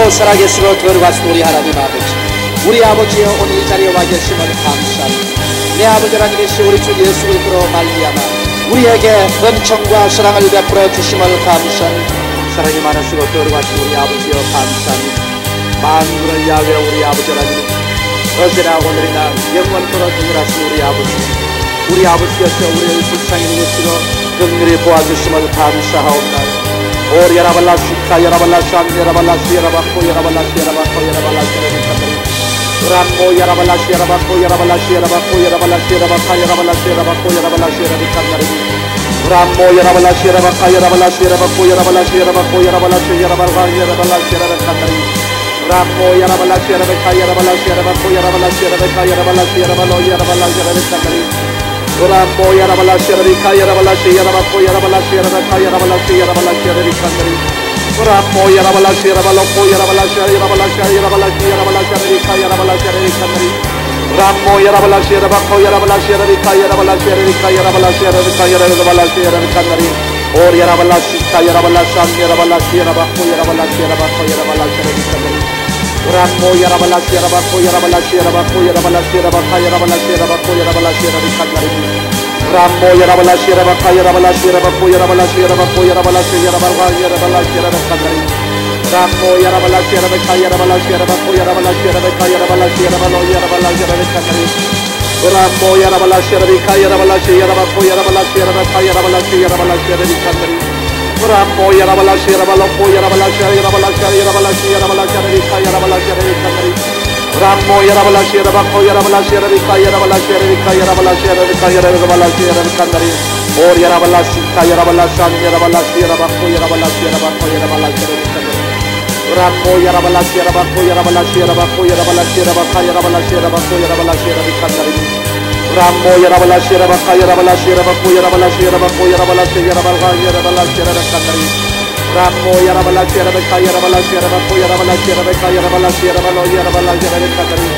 살아계시고 거룩하신 우리 하나님 아버지, 우리 아버지여 오늘 이 자리에 와 계심을 감사합니다. 내 아버지 하나님이시 우리 주 예수 그리스도로 말미암아 우리에게 은총과 사랑을 베풀어 주심을 감사합니다. 사랑이 많으시고 거룩하신 우리 아버지여 감사합니다. 만군의 야훼 우리 아버지 하나님, 어제나 오늘이나 영원토록 동일하신 우리 아버지께서 우리의 불쌍히 계시고 긍휼히 보아주심을 감사하옵나이다. 오리 야라발라시카 야라발라산 야라발라시 야라바코 야라발라시 야라바코 야라발라시 야라비카드리 람모 야라발라시 야라바코 야라발라시 야라바코 야라발라시 야라바카 야라발라시 야라바코 야라발라시 야라비카드리 람모 야라발라시 야라바카 야라발라시 야라바코 야라발라시 야라바코 야라발라시 야라바카 야라발라시 야라비카드리 람모 야라발라시 야라바카 야라발라시 야라바코 야라발라시 야라바카 야라발라시 야라발로 야라발라시 야라비카드리 Rambo yarabalasi yarabika yarabalasi yarabako yarabalasi yarabaka yarabalasi yarabalasi yarabikandari Rambo yarabalasi yarabaloko yarabalasi yarabalasi yarabalasi yarabalasi yarabika yarabalasi yarabikandari Rambo yarabalasi yarabako yarabalasi yarabika yarabalasi yarabika yarabalasi yarabika yarabalasi yarabikandari Or yarabalasi yarabalasan yarabalasi yarabako yarabalasi yarabako yarabalasi yarabikandari Rambo yarabalasi yarabako yarabalasi yarabako yarabalasi yarabaka yarabalasi yarabako yarabalasi yarabikandari Rambo yarabalasi yarabaka yarabalasi yarabako yarabalasi yarabako yarabalasi yarabaka yarabalasi yarabikandari Rambo yarabalasi yarabaka yarabalasi yarabako yarabalasi yarabaka yarabalasi yarabalo yarabalasi yarabikandari Rambo yarabalasi yarabika yarabalasi yarabako yarabalasi yarabaka yarabalasi yarabalasi yarabikandari Rambo yarabalasi yarabaloko yarabalasi yarabalasi yarabalasi yarabalasi yarabika yarabalasi yarabikandari Rambo yarabalasi yarabako yarabalasi yarabika yarabalasi yarabika yarabalasi yarabika yarabalasi yarabikandari Or yarabalasi yarabalasan yarabalasi yarabako yarabalasi yarabako yarabalasi yarabikandari Rambo yarabalasi yarabako yarabalasi yarabako yarabalasi yarabaka yarabalasi yarabako yarabalasi yarabikandari Rambo yarabalasi yarabaka yarabalasi yarabako yarabalasi yarabako yarabalasi yarabaka yarabalasi yarabikandari Rambo yarabalasi yarabaka yarabalasi yarabako yarabalasi yarabaka yarabalasi yarabalo yarabalasi yarabikandari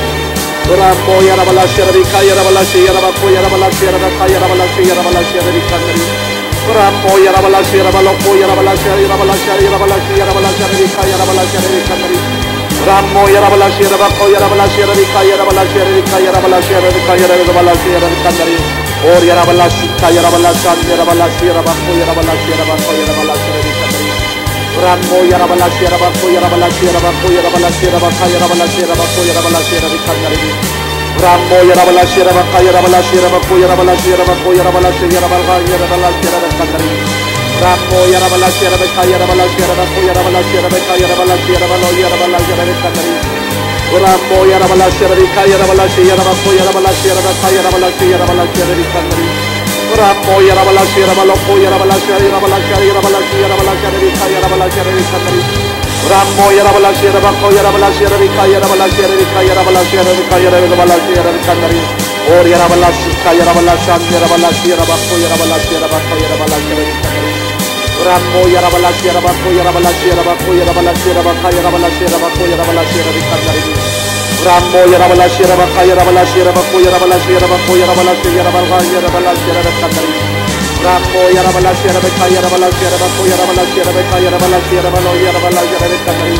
Rambo yarabalasi yarabika yarabalasi yarabako yarabalasi yarabaka yarabalasi yarabalasi yarabikandari Rambo yarabalasi yarabaloko yarabalasi yarabalasi yarabalasi yarabalasi yarabika yarabalasi yarabikandari Rambo yarabalasi yarabako yarabalasi yarabika yarabalasi yarabika yarabalasi yarabika yarabalasi yarabikandari Or yarabalasi yarabalasan yarabalasi yarabako yarabalasi yarabako yarabalasi yarabikandari Rambo yarabalasi yarabako yarabalasi yarabako yarabalasi yarabaka yarabalasi yarabako yarabalasi yarabikandari Rambo yarabalasi yarabaka yarabalasi yarabako yarabalasi yarabako yarabalasi yarabaka yarabalasi yarabikandari Rambo yarabalasi yarabaka yarabalasi yarabako yarabalasi yarabaka yarabalasi yarabalo yarabalasi yarabikandari Rambo yarabalasi yarabika yarabalasi yarabako yarabalasi yarabaka yarabalasi yarabalasi yarabikandari Rambo yarabalasi yarabaloko yarabalasi yarabalasi yarabalasi yarabalasi yarabika yarabalasi yarabikandari Rambo yarabalasi yarabako yarabalasi yarabika yarabalasi yarabika yarabalasi yarabika yarabalasi yarabikandari Or yarabalasi yarabalasan yarabalasi yarabako yarabalasi yarabako yarabalasi yarabikandari Rambo yarabalasi yarabako yarabalasi yarabako yarabalasi yarabaka yarabalasi yarabako yarabalasi yarabikandari Rambo yarabalasi yarabaka yarabalasi yarabako yarabalasi yarabako yarabalasi yarabaka yarabalasi yarabikandari Rambo yarabalasi yarabaka yarabalasi yarabako yarabalasi yarabaka yarabalasi yarabalo yarabalasi yarabikandari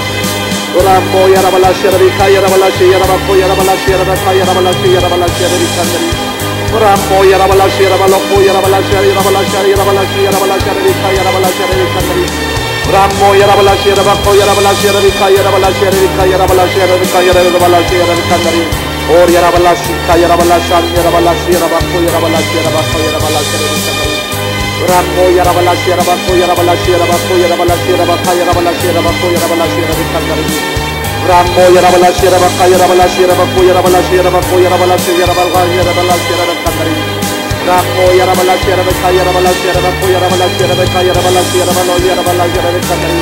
Rambo yarabalasi yarabika yarabalasi yarabako yarabalasi yarabaka yarabalasi yarabalasi yarabikandari Rambo yarabalasi yarabaloko yarabalasi yarabalasi yarabalasi yarabalasi yarabika yarabalasi yarabikandari Rambo yarabalasi yarabako yarabalasi yarabika yarabalasi yarabika yarabalasi yarabika yarabalasi yarabikandari Or yarabalasi yarabalasan yarabalasi yarabako yarabalasi yarabako yarabalasi yarabikandari Rambo yarabalasi yarabako yarabalasi yarabako yarabalasi yarabaka yarabalasi yarabako yarabalasi yarabikandari Rambo yarabalasi yarabaka yarabalasi yarabako yarabalasi yarabako yarabalasi yarabaka yarabalasi yarabikandari Rambo yarabalasi yarabaka yarabalasi yarabako yarabalasi yarabaka yarabalasi yarabalo yarabalasi yarabikandari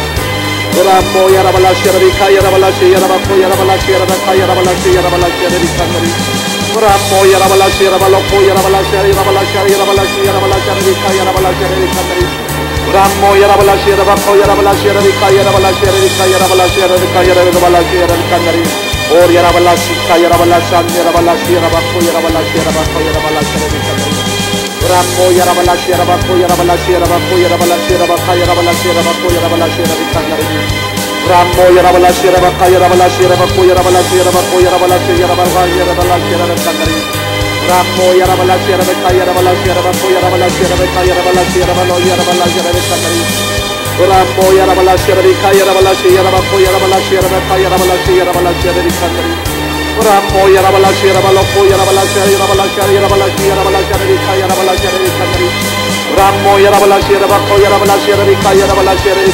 Rambo yarabalasi yarabika yarabalasi yarabako yarabalasi yarabaka yarabalasi yarabalasi yarabikandari Rambo yarabalasi yarabaloko yarabalasi yarabalasi yarabalasi yarabalasi yarabika yarabalasi yarabikandari Rambo yarabalasi yarabako yarabalasi yarabika yarabalasi yarabika yarabalasi yarabika yarabalasi yarabikandari Or yarabalasi yarabalasan yarabalasi yarabako yarabalasi yarabako yarabalasi yarabikandari Rambo yarabalasi yarabako yarabalasi yarabako yarabalasi yarabaka yarabalasi yarabako yarabalasi yarabikandari Ramo yarabala shiraba kayarabala shiraba koyarabala shiraba koyarabala shiraba yarabala shiraba kandari. Ramo yarabala shiraba kayarabala shiraba koyarabala shiraba kayarabala shiraba lo yarabala shiraba kandari. Ramo yarabala shiraba kayarabala shiraba koyarabala shiraba kayarabala shiraba kandari. Ramo yarabala shiraba lo koyarabala shiraba yarabala kayarabala shiraba kandari. Ramo yarabala shiraba koyarabala shiraba kayarabala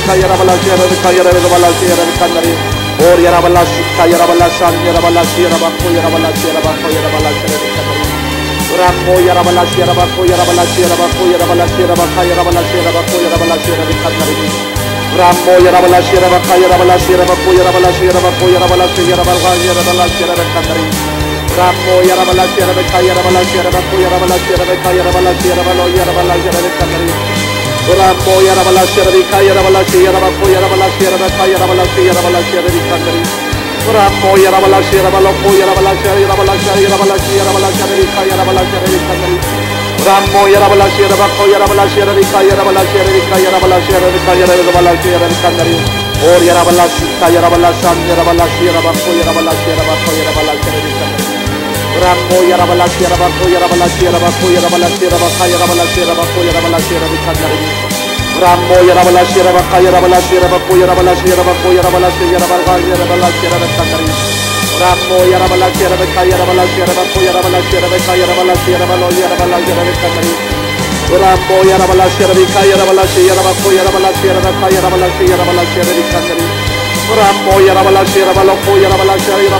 shiraba kandari. Or yarabala shika yarabala shan yarabala shiraba koyarabala shiraba kandari. Ramo yarabala shiraba koyarabala shiraba kayarabala shiraba kandari. Ramo yarabala shiraba kayarabala shiraba koyarabala shiraba kandari. Ramo yarabala shiraba kayarabala shiraba koyarabala shiraba kandari. Ramo yarabala shiraba kayarabala shiraba koyarabala shiraba kandari. Ramo yarabala shiraba lo koyarabala shiraba kandari. Ramo yarabala shiraba koyarabala shiraba kandari. Or yarabala shika yarabala shan yarabala shiraba koyarabala kandari. Ramo yarabala shiraba koyarabala shiraba kandari. Ramo yarabala shiraba kayarabala shiraba koyarabala kandari. Ramo yarabala shiraba kayarabala shiraba koyarabala kandari. Ramo yarabala shiraba kayarabala shiraba koyarabala kandari. Ramo yarabala shiraba lo koyarabala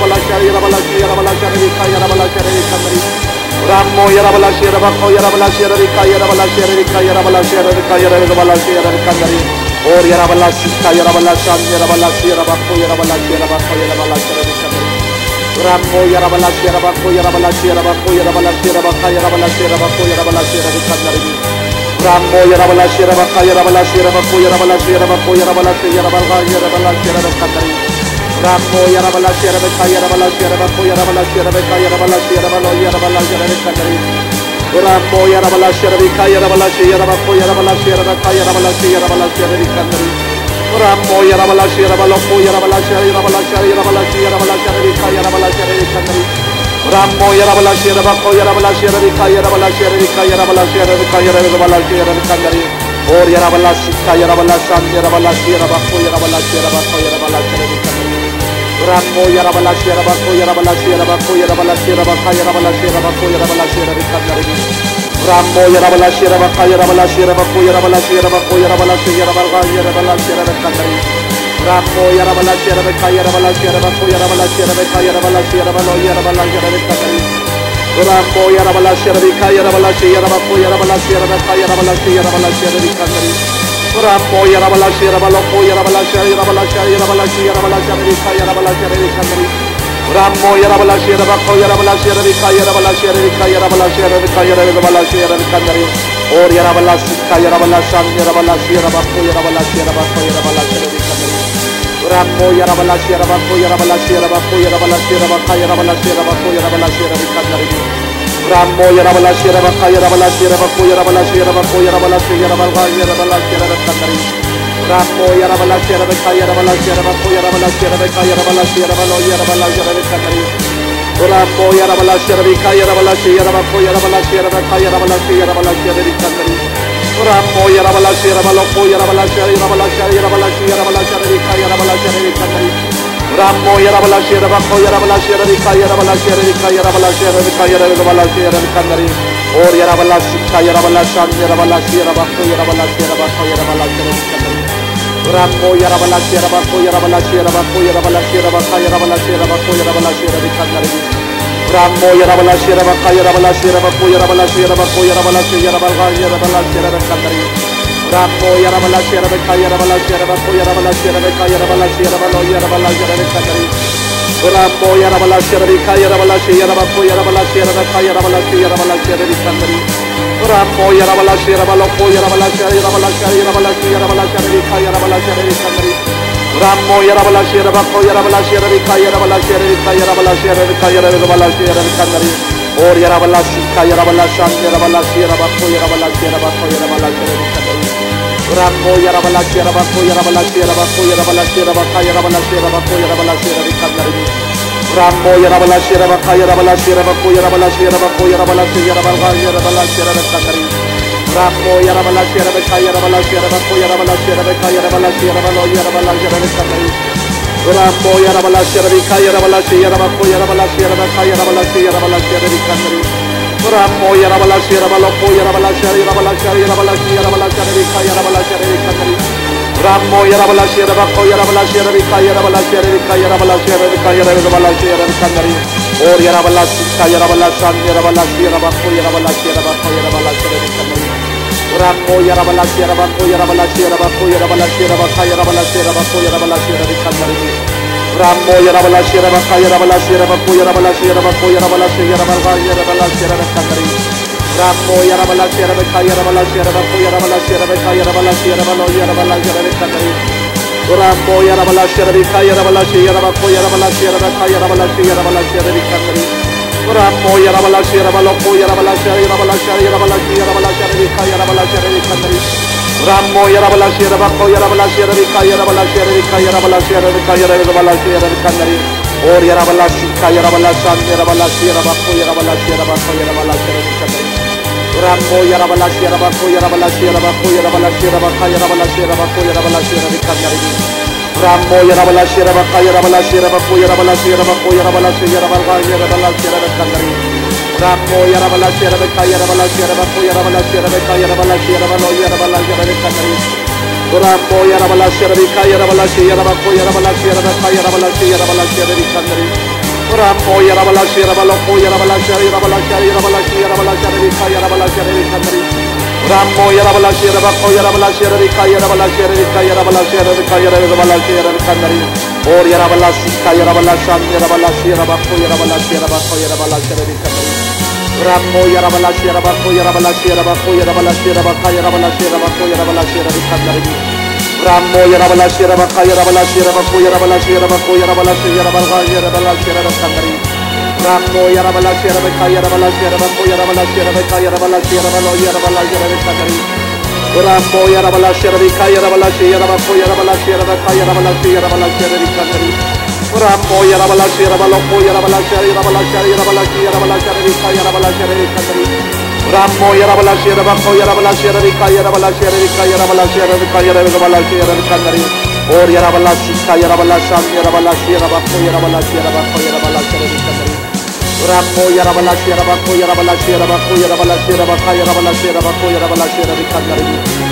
kandari. Ramo yarabala shiraba koyarabala kandari. Or yarabala shika yarabala shan yarabala shiraba koyarabala kandari. Ramo yarabala shiraba koyarabala kandari. Ramo yarabala shiraba kayarabala shiraba koyarabala kandari. Ramo yarabala shiraba kayarabala shiraba koyarabala kandari. Ramo yarabala shiraba kayarabala shiraba koyarabala kandari. Ramo yarabala shiraba lo koyarabala kandari. Ramo yarabala shiraba koyarabala kandari. Or yarabala shika yarabala shan yarabala koyarabala kandari. Ramo yarabala shiraba koyarabala kandari. Ramo yarabala shiraba kayarabala shiraba koyarabala kandari. Ramo yarabala shiraba kayarabala shiraba koyarabala kandari. Ramo yarabala shiraba kayarabala shiraba koyarabala kandari. Ramo yarabala shiraba lo koyarabala kandari. Ramo yarabala shiraba koyarabala kandari. Or yarabala shika yarabala shan yarabala koyarabala kandari. Ramo yarabala shiraba koyarabala kandari. Ramo yarabala shiraba kayarabala koyarabala kandari. Ramo yarabala shiraba kayarabala koyarabala kandari. Ramo yarabala shiraba kayarabala koyarabala kandari. Ramo yarabala shiraba lo koyarabala kandari. Ramo yarabala shiraba koyarabala kandari. Or yarabala shika yarabala shan yarabala koyarabala kandari. Ramo yarabala shiraba koyarabala kandari. Ramo yarabala shiraba kayarabala koyarabala kandari. Ramo yarabala shiraba kayarabala koyarabala kandari. Ramo yarabala shiraba kayarabala kandari. Ramo yarabala shiraba lo koyarabala kandari. Ramo yarabala shiraba koyarabala kandari. Or yarabala shika yarabala shan yarabala koyarabala kandari. Rambo Yarabalasi Yarabako Yarabalasi Yarabako Yarabalasi Yarabaka Yarabalasi Yarabako Yarabalasi Yarabikandari Rambo Yarabalasi Yarabaka Yarabalasi Yarabako Yarabalasi Yarabako Yarabalasi Yarabaka Yarabalasi Yarabikandari Rambo Yarabalasi Yarabaka Yarabalasi Yarabako Yarabalasi Yarabaka Yarabalasi Yarabalo Yarabalasi Yarabikandari Rambo Yarabalasi Yarabika Yarabalasi Yarabako Yarabalasi Yarabaka Yarabalasi Yarabalasi Yarabikandari Rambo Yarabalasi Yarabaloko Yarabalasi Yarabalasi Yarabalasi Yarabalasi Yarabika Yarabalasi Yarabikandari Rambo Yarabalasi Yarabako Yarabalasi Yarabika Yarabalasi Yarabika Yarabalasi Yarabika Yarabalasi Yarabikandari Or Yarabalasi Yarabalasan Yarabalasi Yarabako Yarabalasi Yarabako Yarabalasi Yarabikandari Rambo Yarabalasi Yarabako Yarabalasi Yarabako Yarabalasi Yarabaka Yarabalasi Yarabako Yarabalasi Yarabikandari Rambo Yarabalasi Yarabaka Yarabalasi Yarabako Yarabalasi Yarabako Yarabalasi Yarabaka Yarabalasi Yarabikandari Rambo Yarabalasi Yarabaka Yarabalasi Yarabako Yarabalasi Yarabaka Yarabalasi Yarabalo Yarabalasi Yarabikandari Rambo Yarabalasi Yarabika Yarabalasi Yarabako Yarabalasi Yarabaka Yarabalasi Yarabalasi Yarabikandari Rambo Yarabalasi Yarabaloko Yarabalasi Yarabalasi Yarabalasi Yarabalasi Yarabika Yarabalasi Yarabikandari Rambo Yarabalasi Yarabako Yarabalasi Yarabika Yarabalasi Yarabika Yarabalasi Yarabika Yarabalasi Yarabikandari Or Yarabalasi Yarabalasan Yarabalasi Yarabako Yarabalasi Yarabako Yarabalasi Yarabikandari Rambo Yarabalasi Yarabako Yarabalasi Yarabako Yarabalasi Yarabaka Yarabalasi Yarabako Yarabalasi Yarabikandari Rambo Yarabalasi Yarabaka Yarabalasi Yarabako Yarabalasi Yarabako Yarabalasi Yarabaka Yarabalasi Yarabikandari Rambo Yarabalasi Yarabaka Yarabalasi Yarabako Yarabalasi Yarabaka Yarabalasi Yarabalo Yarabalasi Yarabikandari Rambo Yarabalasi Yarabika Yarabalasi Yarabako Yarabalasi Yarabaka Yarabalasi Yarabalasi Yarabikandari Rambo Yarabalasi Yarabaloko Yarabalasi Yarabalasi Yarabalasi Yarabalasi Yarabika Yarabalasi Yarabikandari Rambo Yarabalasi Yarabako Yarabalasi Yarabika Yarabalasi Yarabika Yarabalasi Yarabika Yarabalasi Yarabikandari Or Yarabalasi Yarabalasan Yarabalasi Yarabako Yarabalasi Yarabako Yarabalasi Yarabikandari Rambo Yarabalasi Yarabako Yarabalasi Yarabako Yarabalasi Yarabaka Yarabalasi Yarabako Yarabalasi Yarabikandari Rambo Yarabalasi Yarabaka Yarabalasi Yarabako Yarabalasi Yarabako Yarabalasi Yarabaka Yarabalasi Yarabikandari Rambo Yarabalasi Yarabaka Yarabalasi Yarabako Yarabalasi Yarabaka Yarabalasi Yarabalo Yarabalasi Yarabikandari Rambo Yarabalasi Yarabika Yarabalasi Yarabako Yarabalasi Yarabaka Yarabalasi Yarabalasi Yarabikandari Rambo Yarabalasi Yarabaloko Yarabalasi Yarabalasi Yarabalasi Yarabalasi Yarabika Yarabalasi Yarabikandari Rambo Yarabalasi Yarabako Yarabalasi Yarabika Yarabalasi Yarabika Yarabalasi Yarabika Yarabalasi Yarabikandari Or Yarabalasi Yarabalasan Yarabalasi Yarabako Yarabalasi Yarabako Yarabalasi Yarabikandari Rambo Yarabalasi Yarabako Yarabalasi Yarabako Yarabalasi Yarabaka Yarabalasi Yarabako Yarabalasi Yarabikandari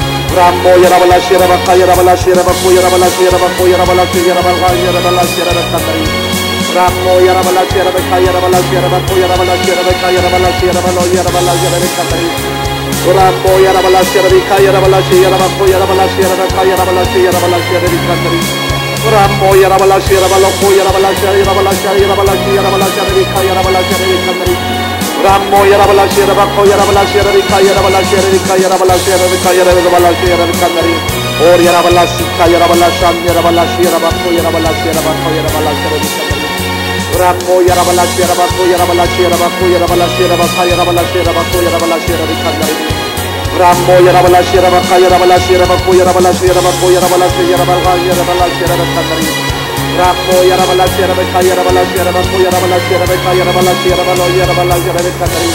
Rambo Yarabalasi Yarabaka Yarabalasi Yarabako Yarabalasi Yarabako Yarabalasi Yarabaka Yarabalasi Yarabikandari Rambo Yarabalasi Yarabaka Yarabalasi Yarabako Yarabalasi Yarabaka Yarabalasi Yarabalo Yarabalasi Yarabikandari Rambo Yarabalasi Yarabika Yarabalasi Yarabako Yarabalasi Yarabaka Yarabalasi Yarabalasi Yarabikandari Rambo Yarabalasi Yarabaloko Yarabalasi Yarabalasi Yarabalasi Yarabalasi Yarabika Yarabalasi Yarabikandari Rambo Yarabalasi Yarabako Yarabalasi Yarabika Yarabalasi Yarabika Yarabalasi Yarabika Yarabalasi Yarabikandari Or Yarabalasi Yarabalasan Yarabalasi Yarabako Yarabalasi Yarabako Yarabalasi Yarabikandari Rambo Yarabalasi Yarabako Yarabalasi Yarabako Yarabalasi Yarabaka Yarabalasi Yarabako Yarabalasi Yarabikandari Rambo Yarabalasi Yarabaka Yarabalasi Yarabako Yarabalasi Yarabako Yarabalasi Yarabaka Yarabalasi Yarabikandari Rambo Yarabalasi Yarabaka Yarabalasi Yarabako Yarabalasi Yarabaka Yarabalasi Yarabalo Yarabalasi Yarabikandari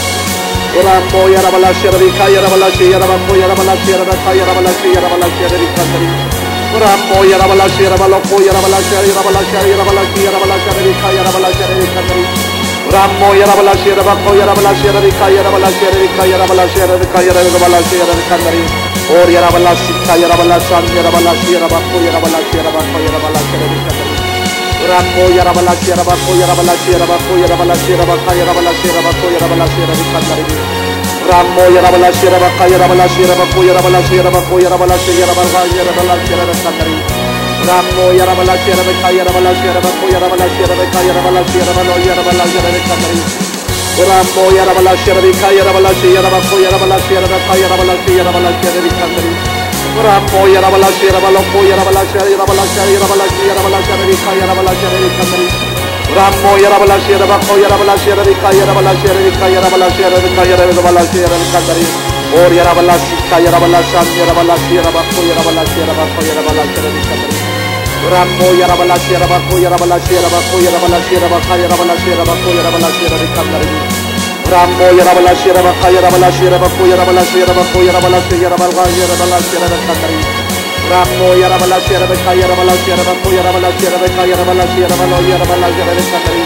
Rambo Yarabalasi Yarabika Yarabalasi Yarabako Yarabalasi Yarabaka Yarabalasi Yarabalasi Yarabikandari Rambo Yarabalasi Yarabaloko Yarabalasi Yarabalasi Yarabalasi Yarabalasi Yarabika Yarabalasi Yarabikandari Rambo Yarabalasi Yarabako Yarabalasi Yarabika Yarabalasi Yarabika Yarabalasi Yarabika Yarabalasi Yarabikandari Or Yarabalasi Yarabalasan Yarabalasi Yarabako Yarabalasi Yarabako Yarabalasi Yarabikandari Rambo Yarabalasi Yarabako Yarabalasi Yarabako Yarabalasi Yarabaka Yarabalasi Yarabako Yarabalasi Yarabikandari Rambo Yarabalasi Yarabaka Yarabalasi Yarabako Yarabalasi Yarabako Yarabalasi Yarabaka Yarabalasi Yarabikandari Rambo Yarabalasi Yarabaka Yarabalasi Yarabako Yarabalasi Yarabaka Yarabalasi Yarabalo Yarabalasi Yarabikandari Rambo Yarabalasi Yarabika Yarabalasi Yarabako Yarabalasi Yarabaka Yarabalasi Yarabalasi Yarabikandari Rambo Yarabalasi Yarabaloko Yarabalasi Yarabalasi Yarabalasi Yarabalasi Yarabika Yarabalasi Yarabikandari Rambo Yarabalasi Yarabako Yarabalasi Yarabika Yarabalasi Yarabika Yarabalasi Yarabika Yarabalasi Yarabikandari Ori Rabalashika Yarabalashan Yarabalashi Rabako Yarabalashi Rabako Yarabalashi Rabikandari Rambo Yarabalashi Rabako Yarabalashi Rabako Yarabalashi Rabaka Yarabalashi Rabako Yarabalashi Rabikandari Rambo Yarabalashi Rabaka Yarabalashi Rabako Yarabalashi Rabako Yarabalashi Yarabaka Yarabalashi Rabikandari Rambo Yarabalashi Rabaka Yarabalashi Rabako Yarabalashi Rabaka Yarabalashi Rabalo Yarabalashi Rabikandari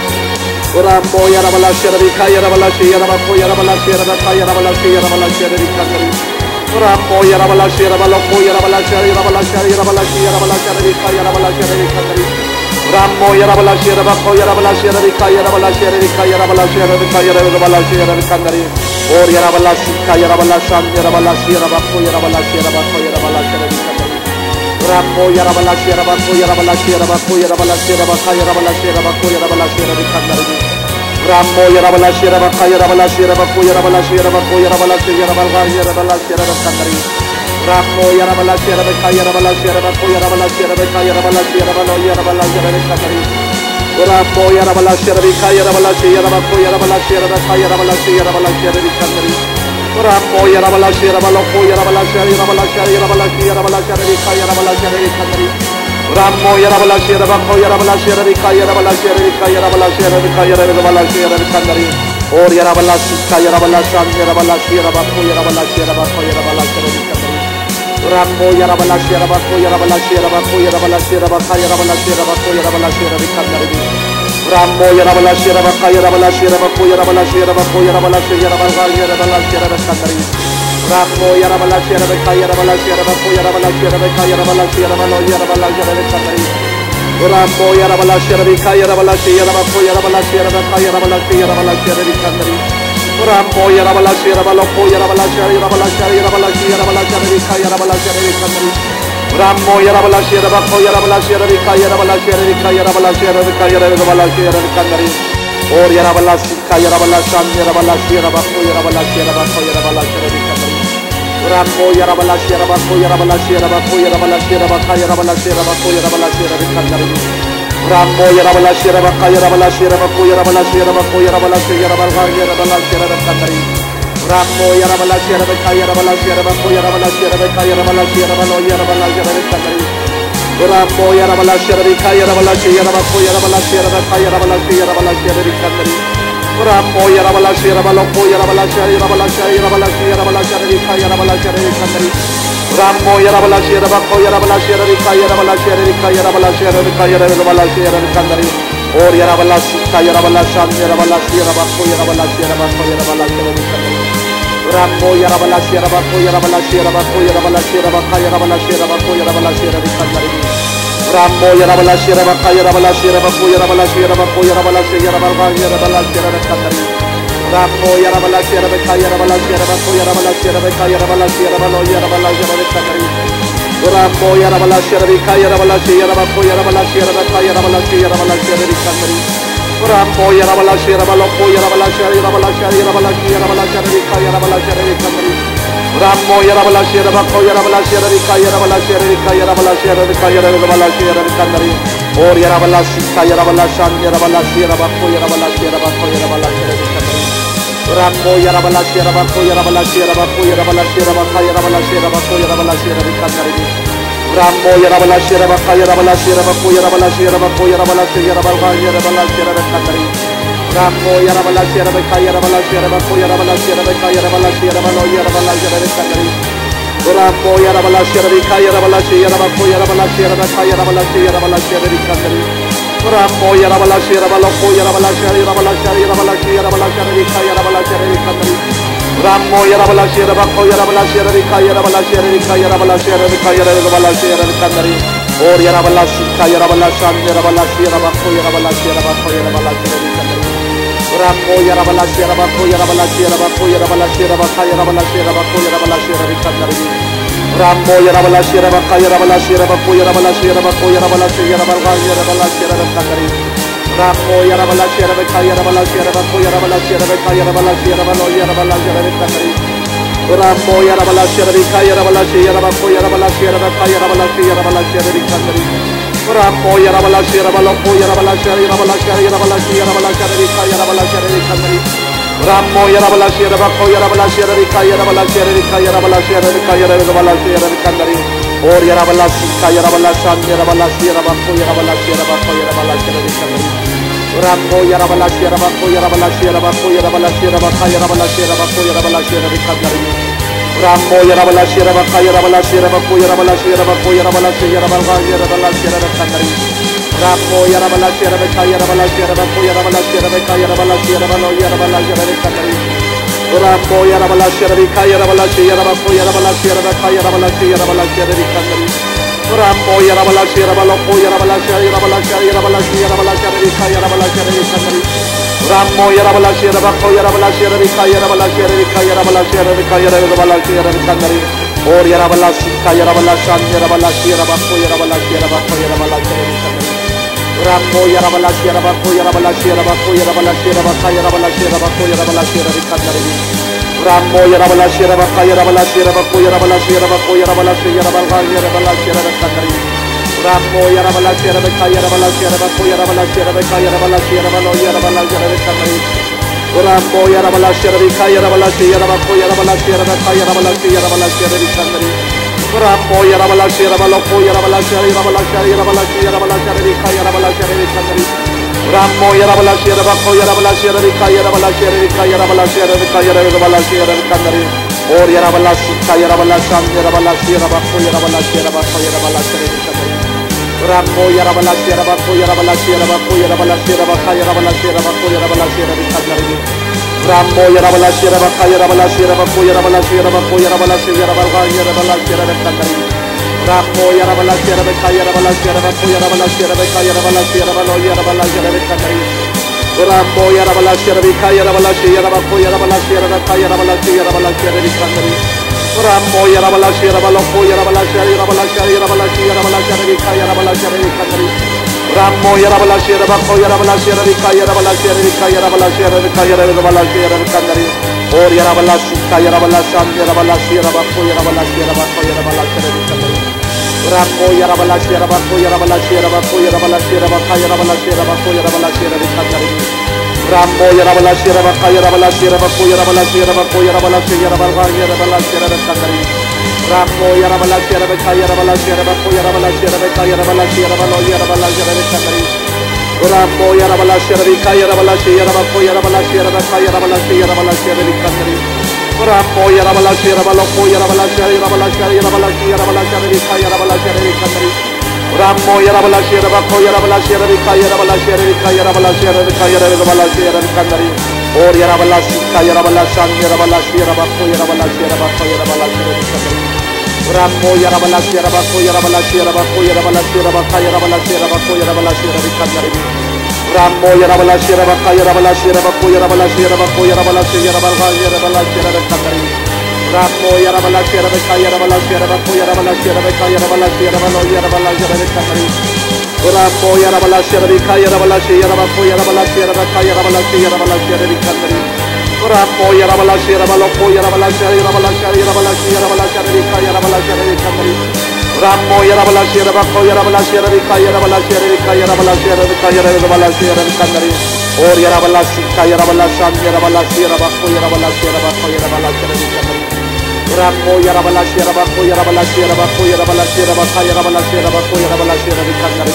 Rambo Yarabalashi Rabika Yarabalashi Yarabako Yarabalashi Rabaka Yarabalashi Yarabalashi Rabikandari Rambo Yarabalashi Rabaloko Yarabalashi Yarabalashi Yarabalashi Yarabalashi Rabika Yarabalashi Rabikandari Rambo Yarabalashi Rabako Yarabalashi Rabika Yarabalashi Rabika Yarabalashi Rabika Yarabalashi Rabikandari Or Yarabalashi Yarabalashi Yarabalashi Rabako Yarabalashi Rabako Yarabalashi Rabikandari Rambo Yarabalashi Rabako Yarabalashi Rabako Yarabalashi Rabaka Yarabalashi Rabako Yarabalashi Rabikandari Rambo Yarabalashi Rabaka Yarabalashi Rabako Yarabalashi Rabako Yarabalashi Yarabaka Yarabalashi Rabikandari Rambo Yarabalashi Rabaka Yarabalashi Rabako Yarabalashi Rabaka Yarabalashi Rabalo Yarabalashi Rabikandari Rambo Yarabalashi Rabika Yarabalashi Rabako Yarabalashi Rabaka Yarabalashi Yarabalashi Rabikandari Rambo Yarabalashi Rabaloko Yarabalashi Yarabalashi Yarabalashi Yarabalashi Rabika Yarabalashi Rabikandari Rambo Yarabalashi Rabako Yarabalashi Rabika Yarabalashi Rabika Yarabalashi Rabika Yarabalashi Rabikandari Or Yarabalashi Yarabalashi Yarabalashi Rabako Yarabalashi Rabako Yarabalashi Rabikandari Rambo Yarabalashi Rabako Yarabalashi Rabako Yarabalashi Rabaka Yarabalashi Rabako Yarabalashi Rabikandari Rambo Yarabalashi Rabaka Yarabalashi Rabako Yarabalashi Rabako Yarabalashi Yarabaka Yarabalashi Rabikandari Rambo Yarabalashi Rabaka Yarabalashi Rabako Yarabalashi Rabaka Yarabalashi Rabalo Yarabalashi Rabikandari Rambo Yarabalashi Rabika Yarabalashi Rabako Yarabalashi Rabaka Yarabalashi Yarabalashi Rabikandari Rambo Yarabalashi Rabaloko Yarabalashi Yarabalashi Yarabalashi Yarabalashi Rabika Yarabalashi Rabikandari Rambo Yarabalashi Rabako Yarabalashi Rabika Yarabalashi Rabika Yarabalashi Rabika Yarabalashi Rabikandari Or Yarabalashi Yarabalashi Yarabalashi Rabako Yarabalashi Rabako Yarabalashi Rabikandari Rambo Yarabalashi Rabako Yarabalashi Rabako Yarabalashi Rabaka Yarabalashi Rabako Yarabalashi Rabikandari Rambo Yarabalashi Rabaka Yarabalashi Rabako Yarabalashi Rabako Yarabalashi Yarabaka Yarabalashi Rabikandari Rambo Yarabalashi Rabaka Yarabalashi Rabako Yarabalashi Rabaka Yarabalashi Rabalo Yarabalashi Rabikandari Rambo Yarabalashi Rabika Yarabalashi Yarabako Yarabalashi Rabaka Yarabalashi Yarabalashi Rabikandari Rambo Yarabalashi Rabaloko Yarabalashi Yarabalashi Yarabalashi Yarabalashi Rabika Yarabalashi Rabikandari Rambo Yarabalashi Rabako Yarabalashi Rabika Yarabalashi Rabika Yarabalashi Rabika Yarabalashi Rabikandari Or Yarabalashi Yarabalashi Yarabalashi Rabako Yarabalashi Rabako Yarabalashi Rabikandari Rambo Yarabalashi Rabako Yarabalashi Rabako Yarabalashi Rabaka Yarabalashi Rabako Yarabalashi Rabikandari Rambo Yarabalashi Rabaka Yarabalashi Rabako Yarabalashi Rabako Yarabalashi Yarabaka Yarabalashi Rabikandari Rambo Yarabalashi Rabaka Yarabalashi Rabako Yarabalashi Rabaka Yarabalashi Rabalo Yarabalashi Rabikandari Rambo Yarabalashi Rabika Yarabalashi Yarabako Yarabalashi Rabaka Yarabalashi Yarabalashi Rabikandari Rambo Yarabalashi Rabaloko Yarabalashi Yarabalashi Yarabalashi Yarabalashi Rabika Yarabalashi Rabikandari Rambo Yarabalashi Rabako Yarabalashi Rabika Yarabalashi Rabika Yarabalashi Rabika Yarabalashi Rabikandari Or Yarabalashi Yarabalashi Yarabalashi Rabako Yarabalashi Rabako Yarabalashi Rabikandari Rambo Yarabalashi Rabako Yarabalashi Rabako Yarabalashi Rabaka Yarabalashi Rabako Yarabalashi Rabikandari Rambo Yarabalashi Rabaka Yarabalashi Rabako Yarabalashi Rabako Yarabalashi Yarabaka Yarabalashi Rabikandari Rambo Yarabalashi Rabaka Yarabalashi Rabako Yarabalashi Rabaka Yarabalashi Rabalo Yarabalashi Rabikandari Rambo Yarabalashi Rabika Yarabalashi Yarabako Yarabalashi Rabaka Yarabalashi Yarabalashi Rabikandari Rambo Yarabalashi Rabaloko Yarabalashi Yarabalashi Yarabalashi Yarabalashi Rabika Yarabalashi Rabikandari Rambo Yarabalashi Rabako Yarabalashi Rabika Yarabalashi Rabika Yarabalashi Rabika Yarabalashi Rabikandari Or Yarabalashi Yarabalashi Yarabalashi Rabako Yarabalashi Rabako Yarabalashi Rabikandari Rambo Yarabalashi Rabako Yarabalashi Rabako Yarabalashi Rabaka Yarabalashi Rabako Yarabalashi Rabikandari Rambo Yarabalashi Rabaka Yarabalashi Rabako Yarabalashi Rabako Yarabalashi Yarabaka Yarabalashi Rabikandari Rambo Yarabalashi Rabaka Yarabalashi Rabako Yarabalashi Rabaka Yarabalashi Rabalo Yarabalashi Rabikandari Rambo Yarabalashi Rabika Yarabalashi Yarabako Yarabalashi Rabaka Yarabalashi Yarabalashi Rabikandari Rambo Yarabalashi Rabaloko Yarabalashi Yarabalashi Yarabalashi Yarabalashi Rabika Yarabalashi Rabikandari Rammo Yarabalasha Rabako Yarabalasha Rika Yarabalasha Rika Yarabalasha Rika Yarabalasha Rikandari or Yarabalasi Yarabalasha Yarabalasha Rabako Yarabalasha Rabako Yarabalasha Rikandari Rammo Yarabalasha Rabako Yarabalasha Rabako Yarabalasha Rabaka Yarabalasha Rabako Yarabalasha Rikandari Rammo Yarabalasha Rabaka Yarabalasha Rabako Yarabalasha Rabako Yarabalasha Yarabalga Yarabalasha Rikandari Rammo Yarabalasha Rabaka Yarabalasha Rabako Yarabalasha Rabaka Yarabalasha Rabalo Yarabalasha Rikandari Rammo Yarabalasha Rabika Yarabalasha Rabako Yarabalasha Rabaka Yarabalasha Yarabalasha Rikandari Rammo Yarabalasha Rabaloko Yarabalasha Yarabalasha Yarabalasha Yarabalasha Rika Yarabalasha Rikandari Rammo Yarabalasha Rabako Yarabalasha Rika Yarabalasha Rika Yarabalasha Rika Yarabalasha Rikandari or Yarabalasha Yarabalasha Yarabalasha Rabako Yarabalasha Rabako Yarabalasha Rikandari Rammo Yarabalasha Rabako Yarabalasha Rabako Yarabalasha Rabaka Yarabalasha Rabako Yarabalasha Rikandari Rammo Yarabalasha Rabaka Yarabalasha Rabako Yarabalasha Rabako Yarabalasha Yarabalga Yarabalasha Rikandari Rammo Yarabalasha Rabaka Yarabalasha Rabako Yarabalasha Rabaka Yarabalasha Rabalo Yarabalasha Rikandari Rammo Yarabalasha Rabika Yarabalasha Rabako Yarabalasha Rabaka Yarabalasha Yarabalasha Rikandari Rammo Yarabalasha Rabaloko Yarabalasha Yarabalasha Yarabalasha Yarabalasha Rika Yarabalasha Rikandari Rammo Yarabalasha Rabako Yarabalasha Rika Yarabalasha Rika Yarabalasha Rika Yarabalasha Rikandari or Yarabalasha Yarabalasha Yarabalasha Rabako Yarabalasha Rabako Yarabalasha Rikandari Rammo Yarabalasha Rabako Yarabalasha Rabako Yarabalasha Rabaka Yarabalasha Rabako Yarabalasha Rikandari Rammo Yarabalasha Rabaka Yarabalasha Rabako Yarabalasha Rabako Yarabalasha Yarabalga Yarabalasha Rikandari Rammo Yarabalasha Rabaka Yarabalasha Rabako Yarabalasha Rabaka Yarabalasha Rabalo Yarabalasha Rikandari Rammo Yarabalasha Rabika Yarabalasha Rabako Yarabalasha Rabaka Yarabalasha Yarabalasha Rikandari Rammo Yarabalasha Rabaloko Yarabalasha Yarabalasha Yarabalasha Yarabalasha Rika Yarabalasha Rikandari Rammo Yarabalasha Rabako Yarabalasha Rika Yarabalasha Rika Yarabalasha Rika Yarabalasha Rikandari or Yarabalasha Yarabalasha Yarabalasha Rabako Yarabalasha Rabako Yarabalasha Rikandari Rammo Yarabalasha Rabako Yarabalasha Rabako Yarabalasha Rabaka Yarabalasha Rabako Yarabalasha Rikandari Rammo Yarabalasha Rabaka Yarabalasha Rabako Yarabalasha Rabako Yarabalasha Yarabalga Yarabalasha Rikandari Rammo Yarabalasha Rabaka Yarabalasha Rabako Yarabalasha Rabaka Yarabalasha Rabalo Yarabalasha Rikandari Rammo Yarabalasha Rabika Yarabalasha Rabako Yarabalasha Rabaka Yarabalasha Yarabalasha Rikandari Rammo Yarabalasha Rabaloko Yarabalasha Yarabalasha Yarabalasha Yarabalasha Rika Yarabalasha Rikandari Rammo Yarabalasha Rabako Yarabalasha Rika Yarabalasha Rika Yarabalasha Rika Yarabalasha Rikandari or Yarabalasha Yarabalasha Yarabalasha Rabako Yarabalasha Rabako Yarabalasha Rikandari Rammo Yarabalasha Rabako Yarabalasha Rabako Yarabalasha Rabaka Yarabalasha Rabako Yarabalasha Rikandari Rammo Yarabalasha Rabaka Yarabalasha Rabako Yarabalasha Rabako Yarabalasha Yarabalga Yarabalasha Rikandari Rammo Yarabalasha Rabaka Yarabalasha Rabako Yarabalasha Rabaka Yarabalasha Rabalo Yarabalasha Rikandari Rammo Yarabalasha Rabika Yarabalasha Rabako Yarabalasha Rabaka Yarabalasha Yarabalasha Rikandari Rammo Yarabalasha Rabaloko Yarabalasha Yarabalasha Yarabalasha Yarabalasha Rika Yarabalasha Rikandari Rammo Yarabalasha Rabako Yarabalasha Rika Yarabalasha Rika Yarabalasha Rika Yarabalasha Rikandari or Yarabalasha Yarabalasha Yarabalasha Rabako Yarabalasha Rabako Yarabalasha Rikandari Rammo Yarabalasha Rabako Yarabalasha Rabako Yarabalasha Rabaka Yarabalasha Rabako Yarabalasha Rikandari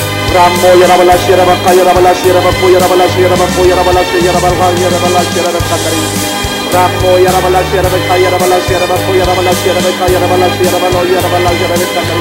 Rammo Yarabalasha Rabaka Yarabalasha Rabako Yarabalasha Rabako Yarabalasha Yarabalga Yarabalasha Rikandari Rammo Yarabalasha Rabaka Yarabalasha Rabako Yarabalasha Rabaka Yarabalasha Rabalo Yarabalasha Rikandari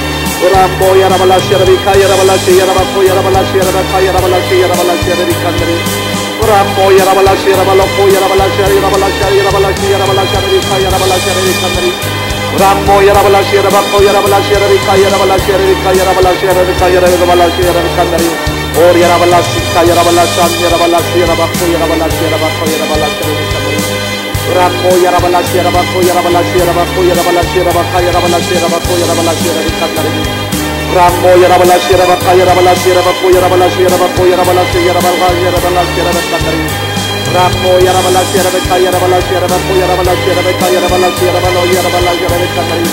Rammo Yarabalasha Rabika Yarabalasha Rabako Yarabalasha Rabaka Yarabalasha Yarabalasha Rikandari Rammo Yarabalasha Rabaloko Yarabalasha Yarabalasha Yarabalasha Yarabalasha Rika Yarabalasha Rikandari Rammo Yarabalasha Rabako Yarabalasha Rika Yarabalasha Rika Yarabalasha Rika Yarabalasha Rikandari or Yarabalasha Yarabalasha Yarabalasha Rabako Yarabalasha Rabako Yarabalasha Rikandari Rammo Yarabalasha Rabako Yarabalasha Rabako Yarabalasha Rabaka Yarabalasha Rabako Yarabalasha Rikandari Rammo Yarabalasha Rabaka Yarabalasha Rabako Yarabalasha Rabako Yarabalasha Yarabalga Yarabalasha Rikandari Rammo Yarabalasha Rabaka Yarabalasha Rabako Yarabalasha Rabaka Yarabalasha Rabalo Yarabalasha Rikandari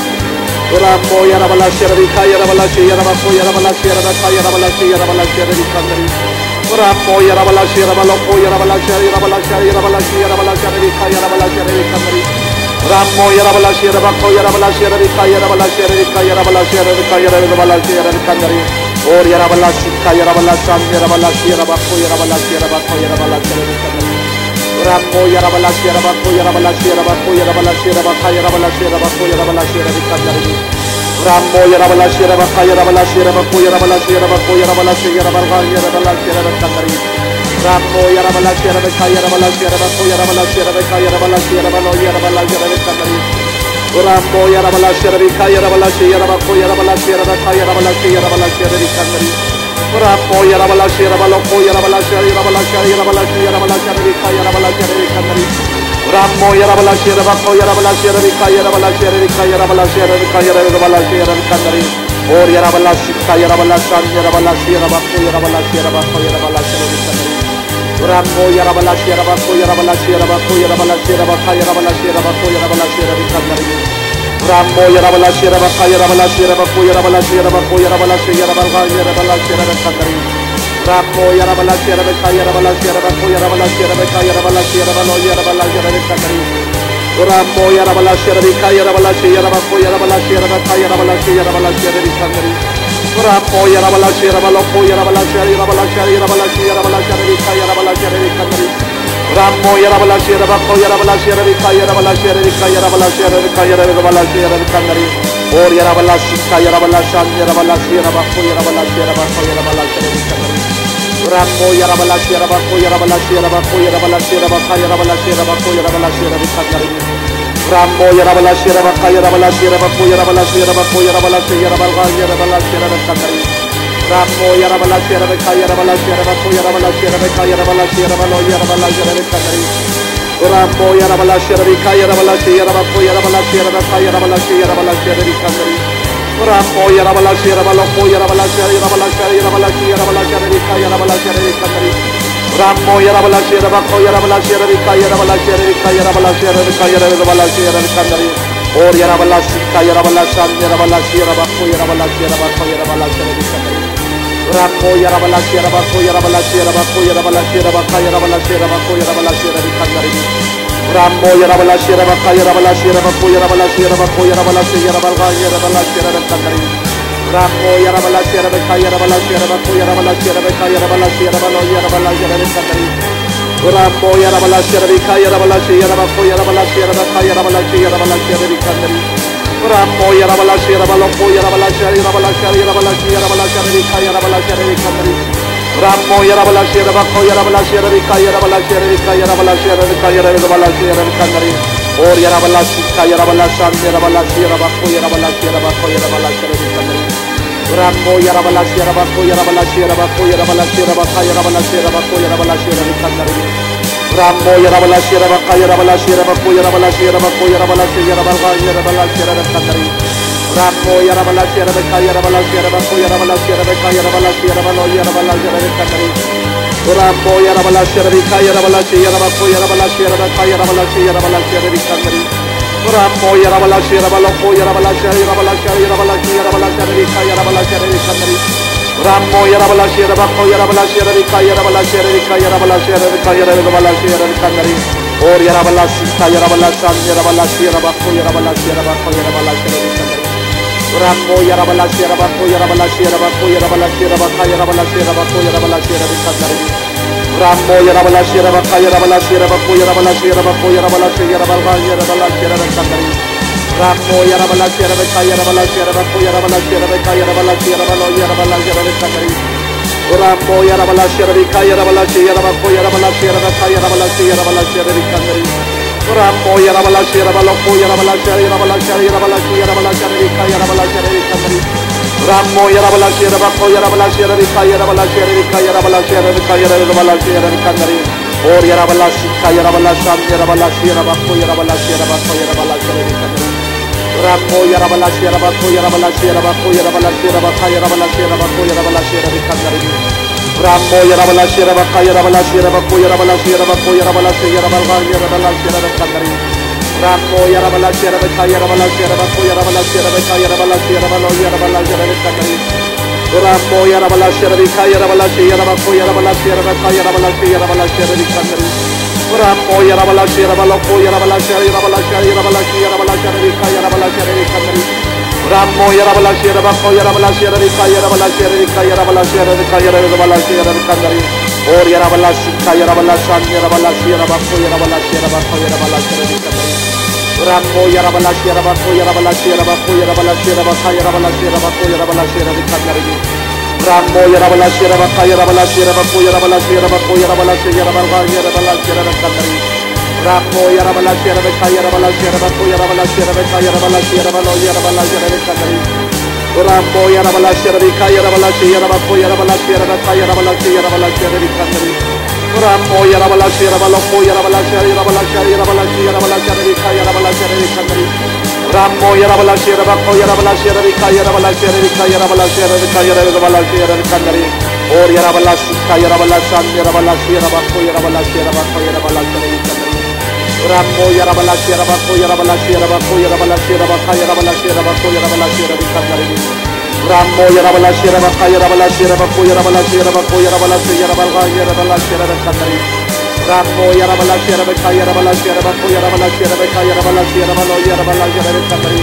Rammo Yarabalasha Rabika Yarabalasha Rabako Yarabalasha Rabaka Yarabalasha Yarabalasha Rikandari Rambo Yarabalasha Rabaloko Yarabalasha Yarabalasha Yarabalasha Yarabalasha Rika Yarabalasha Rikandari Rambo Yarabalasha Rabako Yarabalasha Rika Yarabalasha Rika Yarabalasha Rika Yarabalasha Rikandari Or Yarabalasha Yarabalasha Yarabalasha Rabako Yarabalasha Rabako Yarabalasha Rikandari Rambo Yarabalasha Rabako Yarabalasha Rabako Yarabalasha Rabaka Yarabalasha Rabako Yarabalasha Rikandari Rambo Yarabalasha Rabaka Yarabalasha Rabako Yarabalasha Rabako Yarabalasha Yarabalga Yarabalasha Rikandari Rambo Yarabalasha Rabaka Yarabalasha Rabako Yarabalasha Rabaka Yarabalasha Rabalo Yarabalasha Rikandari Rambo Yarabalasha Rabaka Yarabalasha Rabako Yarabalasha Rabaka Yarabalasha Yarabalasha Rikandari Rambo Yarabalasha Rabaloko Yarabalasha Yarabalasha Yarabalasha Yarabalasha Rika Yarabalasha Rikandari Rambo Yarabalasha Rabako Yarabalasha Rika Yarabalasha Rika Yarabalasha Rika Yarabalasha Rikandari Or Yarabalasha Yarabalasha Yarabalasha Rabako Yarabalasha Rabako Yarabalasha Rikandari Rambo Yarabalasha Rabako Yarabalasha Rabako Yarabalasha Rabaka Yarabalasha Rabako Yarabalasha Rikandari Rambo Yarabalasha Rabaka Yarabalasha Rabako Yarabalasha Rabako Yarabalasha Yarabalga Yarabalasha Rikandari Rambo Yarabalasha Rabaka Yarabalasha Rabako Yarabalasha Rabaka Yarabalasha Rabalo Yarabalasha Rikandari Rambo Yarabalasha Rabaka Yarabalasha Rabako Yarabalasha Rabaka Yarabalasha Yarabalasha Rikandari Rambo Yarabalasha Rabaloko Yarabalasha Yarabalasha Yarabalasha Yarabalasha Rika Yarabalasha Rikandari Rambo Yarabalasha Rabako Yarabalasha Rika Yarabalasha Rika Yarabalasha Rika Yarabalasha Rikandari Or Yarabalasha Yarabalasha Yarabalasha Rabako Yarabalasha Rabako Yarabalasha Rikandari Rambo Yarabalasha Rabako Yarabalasha Rabako Yarabalasha Rabaka Yarabalasha Rabako Yarabalasha Rikandari Rambo Yarabalasha Rabaka Yarabalasha Rabako Yarabalasha Rabako Yarabalasha Yarabalga Yarabalasha Rikandari Rambo Yarabalasha Rabaka Yarabalasha Rabako Yarabalasha Rabaka Yarabalasha Rabalo Yarabalasha Rikandari Rambo Yarabalasha Rabaka Yarabalasha Rabako Yarabalasha Rabaka Yarabalasha Yarabalasha Rikandari Rambo Yarabalasha Rabaloko Yarabalasha Yarabalasha Yarabalasha Yarabalasha Rika Yarabalasha Rikandari Rambo Yarabalasha Rabako Yarabalasha Rika Yarabalasha Rika Yarabalasha Rika Yarabalasha Rikandari Or Yarabalasha Yarabalasha Yarabalasha Rabako Yarabalasha Rabako Yarabalasha Rikandari Rambo Yarabalasha Rabako Yarabalasha Rabako Yarabalasha Rabaka Yarabalasha Rabako Yarabalasha Rikandari Rambo Yarabalasha Rabaka Yarabalasha Rabako Yarabalasha Rabako Yarabalasha Yarabalga Yarabalasha Rikandari Rambo Yarabalasha Rabaka Yarabalasha Rabako Yarabalasha Rabaka Yarabalasha Rabalo Yarabalasha Rikandari Rambo Yarabalasha Rabaka Yarabalasha Rabako Yarabalasha Rabaka Yarabalasha Yarabalasha Rikandari Rambo Yarabalasha Rabaloko Yarabalasha Yarabalasha Yarabalasha Yarabalasha Rika Yarabalasha Rikandari Rambo Yarabalasha Rabako Yarabalasha Rika Yarabalasha Rika Yarabalasha Rika Yarabalasha Rikandari Or Yarabalasha Yarabalasha Yarabalasha Rabako Yarabalasha Rabako Yarabalasha Rikandari Rambo Yarabalasha Rabako Yarabalasha Rabako Yarabalasha Rabaka Yarabalasha Rabako Yarabalasha Rikandari Rambo Yarabalasha Rabaka Yarabalasha Rabako Yarabalasha Rabako Yarabalasha Yarabalga Yarabalasha Rikandari Rambo Yarabalasha Rabaka Yarabalasha Rabako Yarabalasha Rabaka Yarabalasha Rabalo Yarabalasha Rikandari Rambo Yarabalasha Rabaka Yarabalasha Rabako Yarabalasha Rabaka Yarabalasha Yarabalasha Rikandari Rambo Yarabalasha Rabaloko Yarabalasha Yarabalasha Yarabalasha Yarabalasha Rika Yarabalasha Rikandari Rambo Yarabalasha Rabako Yarabalasha Rika Yarabalasha Rika Yarabalasha Rika Yarabalasha Rikandari Or Yarabalasha Yarabalasha Yarabalasha Rabako Yarabalasha Rabako Yarabalasha Rikandari Rambo Yarabalasha Rabako Yarabalasha Rabako Yarabalasha Rabaka Yarabalasha Rabako Yarabalasha Rikandari Rambo Yarabalasha Rabaka Yarabalasha Rabako Yarabalasha Rabako Yarabalasha Yarabalga Yarabalasha Rikandari Rambo Yarabalasha Rabaka Yarabalasha Rabako Yarabalasha Rabaka Yarabalasha Rabalo Yarabalasha Rikandari Rambo Yarabalasha Rabaka Yarabalasha Rabako Yarabalasha Rabaka Yarabalasha Yarabalasha Rikandari Rambo Yarabalasha Rabaloko Yarabalasha Yarabalasha Yarabalasha Yarabalasha Rika Yarabalasha Rikandari Rambo Yarabalasha Rabako Yarabalasha Rika Yarabalasha Rika Yarabalasha Rika Yarabalasha Rikandari Or Yarabalasha Yarabalasha Yarabalasha Rabako Yarabalasha Rabako Yarabalasha Rikandari Rambo Yarabalasha Rabako Yarabalasha Rabako Yarabalasha Rabaka Yarabalasha Rabako Yarabalasha Rikandari Rambo Yarabalasha Rabaka Yarabalasha Rabako Yarabalasha Rabako Yarabalasha Yarabalga Yarabalasha Rikandari Rambo Yarabalasha Rabaka Yarabalasha Rabako Yarabalasha Rabaka Yarabalasha Rabalo Yarabalasha Rikandari Rambo Yarabalashi Rabika Yarabalashi Yarabako Yarabalashi Yarabaka Yarabalashi Yarabalashi Rabikandari Rambo Yarabalashi Rabaloko Yarabalashi Yarabalashi Yarabalashi Yarabalashi Rabika Yarabalashi Rabikandari Rambo Yarabalashi Rabako Yarabalashi Rabika Yarabalashi Rabika Yarabalashi Rabika Yarabalashi Rabikandari Or Yarabalashi Yarabalashi Yarabalashi Yarabako Yarabalashi Yarabako Yarabalashi Rabikandari Rambo Yarabalashi Yarabako Yarabalashi Yarabako Yarabalashi Yarabaka Yarabalashi Yarabako Yarabalashi Rabikandari Rambo Yarabalashi Yarabaka Yarabalashi Yarabako Yarabalashi Yarabako Yarabalashi Yarabaka Yarabalashi Rabikandari Rambo Yarabalashi Yarabaka Yarabalashi Yarabako Yarabalashi Yarabaka Yarabalashi Yarabalo Yarabalashi Rabikandari Rambo Yarabalashi Yarabika Yarabalashi Yarabako Yarabalashi Yarabaka Yarabalashi Yarabalashi Rabikandari Rambo Yarabalashi Yarabaloko Yarabalashi Yarabalashi Yarabalashi Yarabalashi Yarabika Yarabalashi Yarabikandari Rambo Yarabalashi Yarabako Yarabalashi Yarabika Yarabalashi Yarabika Yarabalashi Yarabika Yarabalashi Yarabikandari Or Yarabalashi Yarabalashi Yarabalashi Yarabako Yarabalashi Yarabako Yarabalashi Yarabikandari Rambo Yarabalashi Yarabako Yarabalashi Yarabako Yarabalashi Yarabaka Yarabalashi Yarabako Yarabalashi Yarabikandari Rambo Yarabalashi Yarabaka Yarabalashi Yarabako Yarabalashi Yarabako Yarabalashi Yarabaka Yarabalashi Yarabikandari Rambo Yarabalashi Yarabaka Yarabalashi Yarabako Yarabalashi Yarabaka Yarabalashi Yarabalo Yarabalashi Yarabikandari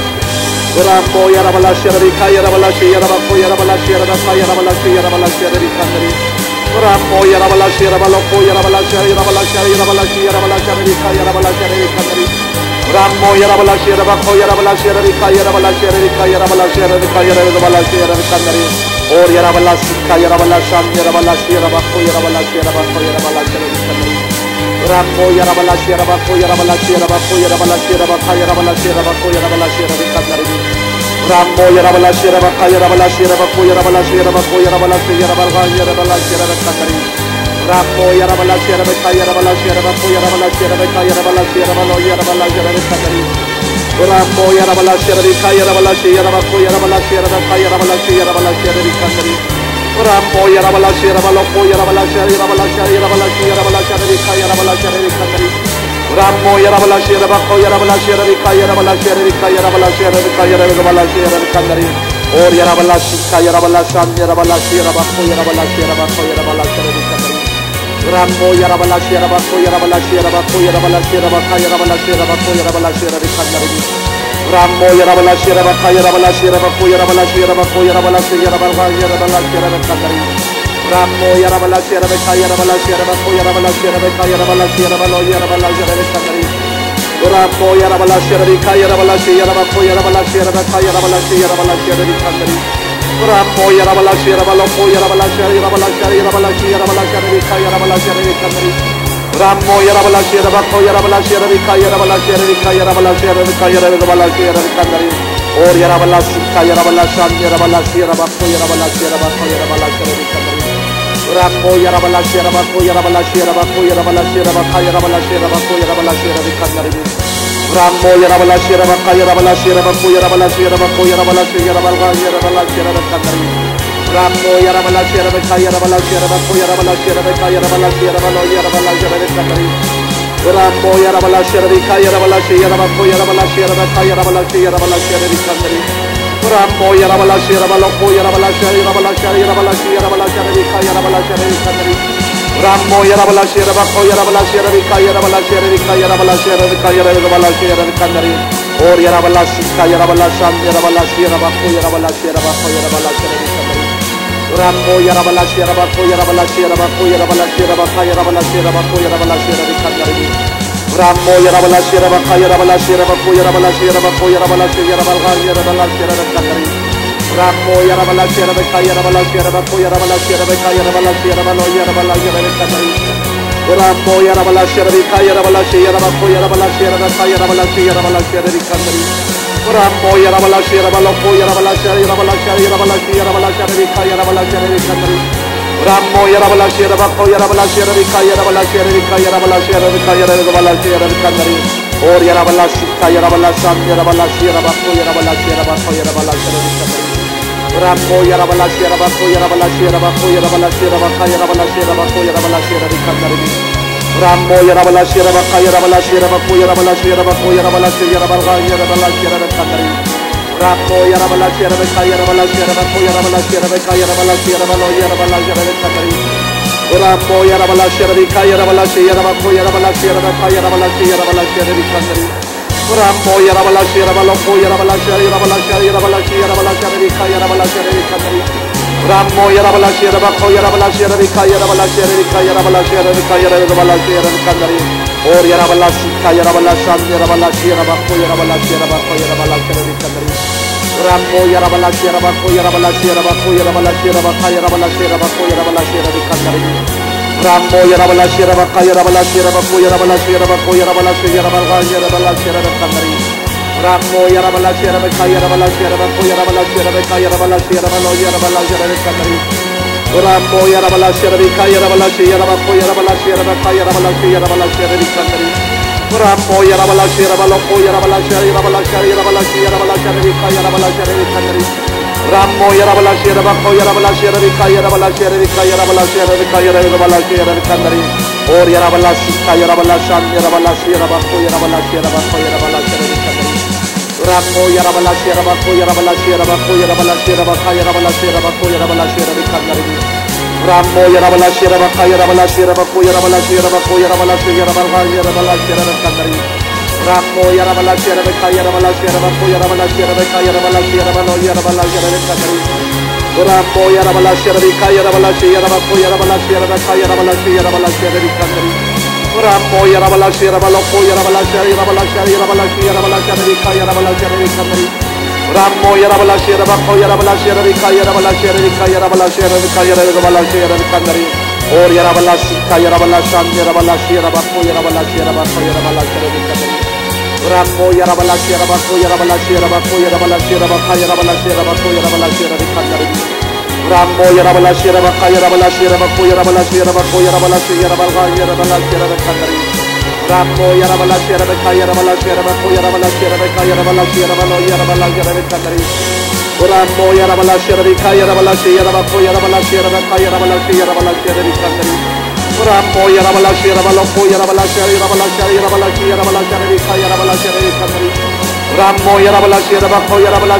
Rambo Yarabalashi Yarabika Yarabalashi Yarabako Yarabalashi Yarabaka Yarabalashi Yarabalashi Yarabikandari Rambo Yarabalashi Yarabaloko Yarabalashi Yarabalashi Yarabalashi Yarabalashi Yarabika Yarabalashi Yarabikandari Rambo Yarabalashi Yarabako Yarabalashi Yarabika Yarabalashi Yarabika Yarabalashi Yarabika Yarabalashi Yarabikandari Or Yarabalashi Yarabalashi Yarabalashi Yarabako Yarabalashi Yarabako Yarabalashi Yarabikandari Rambo Yarabalashi Yarabako Yarabalashi Yarabako Yarabalashi Yarabaka Yarabalashi Yarabako Yarabalashi Yarabikandari Rambo Yarabalashi Yarabaka Yarabalashi Yarabako Yarabalashi Yarabako Yarabalashi Yarabaka Yarabalashi Yarabikandari Rambo Yarabalashi Yarabaka Yarabalashi Yarabako Yarabalashi Yarabaka Yarabalashi Yarabalo Yarabalashi Yarabikandari Rambo Yarabalashi Yarabika Yarabalashi Yarabako Yarabalashi Yarabaka Yarabalashi Yarabalashi Yarabikandari Rambo Yarabalashi Yarabaloko Yarabalashi Yarabalashi Yarabalashi Yarabalashi Yarabika Yarabalashi Yarabikandari Rambo Yarabalashi Yarabako Yarabalashi Yarabika Yarabalashi Yarabika Yarabalashi Yarabika Yarabalashi Yarabikandari Or Yarabalashi Yarabalashi Yarabalashi Yarabako Yarabalashi Yarabako Yarabalashi Yarabikandari Rambo Yarabalashi Yarabako Yarabalashi Yarabako Yarabalashi Yarabaka Yarabalashi Yarabako Yarabalashi Yarabikandari Rambo Yarabalashi Yarabaka Yarabalashi Yarabako Yarabalashi Yarabako Yarabalashi Yarabaka Yarabalashi Yarabikandari Rambo Yarabalashi Yarabaka Yarabalashi Yarabako Yarabalashi Yarabaka Yarabalashi Yarabalo Yarabalashi Yarabikandari Rambo Yarabalashi Yarabika Yarabalashi Yarabako Yarabalashi Yarabaka Yarabalashi Yarabalashi Yarabikandari Rambo Yarabalashi Yarabaloko Yarabalashi Yarabalashi Yarabalashi Yarabalashi Yarabika Yarabalashi Yarabikandari Rambo Yarabalashi Yarabako Yarabalashi Yarabika Yarabalashi Yarabika Yarabalashi Yarabika Yarabalashi Yarabikandari Or Yarabalashi Yarabalashi Yarabalashi Yarabako Yarabalashi Yarabako Yarabalashi Yarabikandari Rambo Yarabalashi Yarabako Yarabalashi Yarabako Yarabalashi Yarabaka Yarabalashi Yarabako Yarabalashi Yarabikandari Rambo Yarabalashi Yarabaka Yarabalashi Yarabako Yarabalashi Yarabako Yarabalashi Yarabaka Yarabalashi Yarabikandari Rambo Yarabalashi Yarabaka Yarabalashi Yarabako Yarabalashi Yarabaka Yarabalashi Yarabalo Yarabalashi Yarabikandari Rambo Yarabalashi Yarabika Yarabalashi Yarabako Yarabalashi Yarabaka Yarabalashi Yarabalashi Yarabikandari Rambo Yarabalashi Yarabaloko Yarabalashi Yarabalashi Yarabalashi Yarabalashi Yarabika Yarabalashi Yarabikandari Rambo Yarabalashi Yarabako Yarabalashi Yarabika Yarabalashi Yarabika Yarabalashi Yarabika Yarabalashi Yarabikandari Or Yarabalashi Yarabalashi Yarabalashi Yarabako Yarabalashi Yarabako Yarabalashi Yarabikandari Rambo Yarabalashi Yarabako Yarabalashi Yarabako Yarabalashi Yarabaka Yarabalashi Yarabako Yarabalashi Yarabikandari Rambo Yarabalashi Yarabaka Yarabalashi Yarabako Yarabalashi Yarabako Yarabalashi Yarabaka Yarabalashi Yarabikandari Rambo Yarabalashi Yarabaka Yarabalashi Yarabako Yarabalashi Yarabaka Yarabalashi Yarabalo Yarabalashi Yarabikandari Rambo Yarabalashi Yarabika Yarabalashi Yarabako Yarabalashi Yarabaka Yarabalashi Yarabalashi Yarabikandari Rambo Yarabalashi Yarabaloko Yarabalashi Yarabalashi Yarabalashi Yarabalashi Yarabika Yarabalashi Yarabikandari Rambo Yarabalashi Yarabako Yarabalashi Yarabika Yarabalashi Yarabika Yarabalashi Yarabika Yarabalashi Yarabikandari Or Yarabalashi Yarabalashi Yarabalashi Yarabako Yarabalashi Yarabako Yarabalashi Yarabikandari Rambo Yarabalashi Yarabako Yarabalashi Yarabako Yarabalashi Yarabaka Yarabalashi Yarabako Yarabalashi Yarabikandari Rambo Yarabalashi Yarabaka Yarabalashi Yarabako Yarabalashi Yarabako Yarabalashi Yarabaka Yarabalashi Yarabikandari Rambo yarabala shiraba kaya yarabala shiraba ko yarabala shiraba kaya yarabala shiraba lo yarabala shiraba kandari. Rambo yarabala shiraba kaya yarabala shiraba ko yarabala shiraba kaya yarabala shiraba kandari. Rambo yarabala shiraba lo ko yarabala shiraba kaya yarabala shiraba kandari. Rambo yarabala shiraba ko yarabala shiraba kaya yarabala kandari. Or yarabala shika yarabala shan yarabala shiraba ko yarabala shiraba kandari. Rambo yarabala shiraba ko yarabala shiraba kaya yarabala kandari. Rambo yarabala shiraba kaya yarabala ko yarabala kandari. Rambo yarabala shiraba kaya yarabala ko yarabala kandari. Rambo yarabala shiraba kaya yarabala ko yarabala kaya kandari. Rambo yarabala shiraba lo ko yarabala kandari. Rambo yarabala shiraba ko yarabala kaya kandari. Or yarabala shika yarabala shan yarabala ko yarabala kandari. Rambo yarabala shiraba ko yarabala kaya kandari. Rambo yarabala shiraba kaya yarabala ko yarabala kandari. Rambo yarabala shiraba kaya yarabala ko yarabala kandari. Rambo yarabala shiraba kaya yarabala ko yarabala kandari. Rambo yarabala shiraba lo ko yarabala kandari. Rambo yarabala shiraba ko yarabala kandari. Or yarabala shika yarabala shan yarabala ko yarabala kandari. Rambo yarabala shiraba ko yarabala kaya kandari. Rambo yarabala shiraba kaya ko yarabala kandari. Rambo yarabala shiraba kaya ko yarabala kandari. Rambo yarabala shiraba kaya ko yarabala kandari. Rambo yarabala shiraba lo ko yarabala kandari. Rambo yarabala shiraba ko yarabala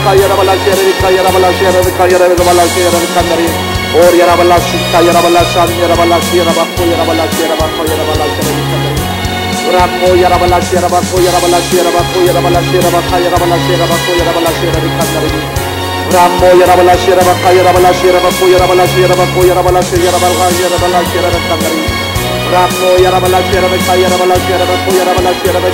kandari. Or yarabala shika yarabala shan yarabala ko yarabala kandari. Rambo yarabala shiraba ko yarabala kaya kandari. Rambo yarabala shiraba kaya ko yarabala kandari. Rambo yarabala shiraba kaya ko yarabala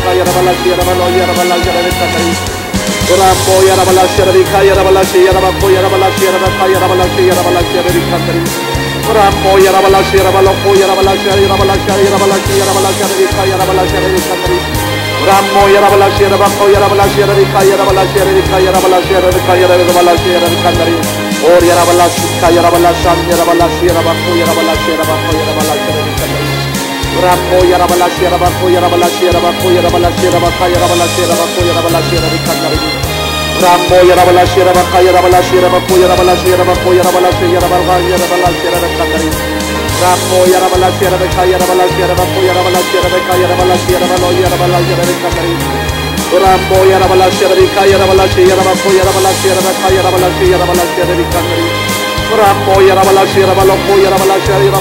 kandari. Rambo yarabala shiraba kaya ko yarabala kandari. Rambo yarabala shiraba lo ko yarabala kandari. Rambo yarabala shiraba ko yarabala kandari. Or yarabala shika yarabala shan yarabala ko yarabala kandari. Rambo yarabala shiraba ko yarabala kaya kandari. Rambo yarabala shiraba kaya ko yarabala kandari. Rambo yarabala shiraba kaya ko yarabala kandari. Rambo yarabala shiraba kaya ko yarabala kandari. Rambo yarabala shiraba lo ko yarabala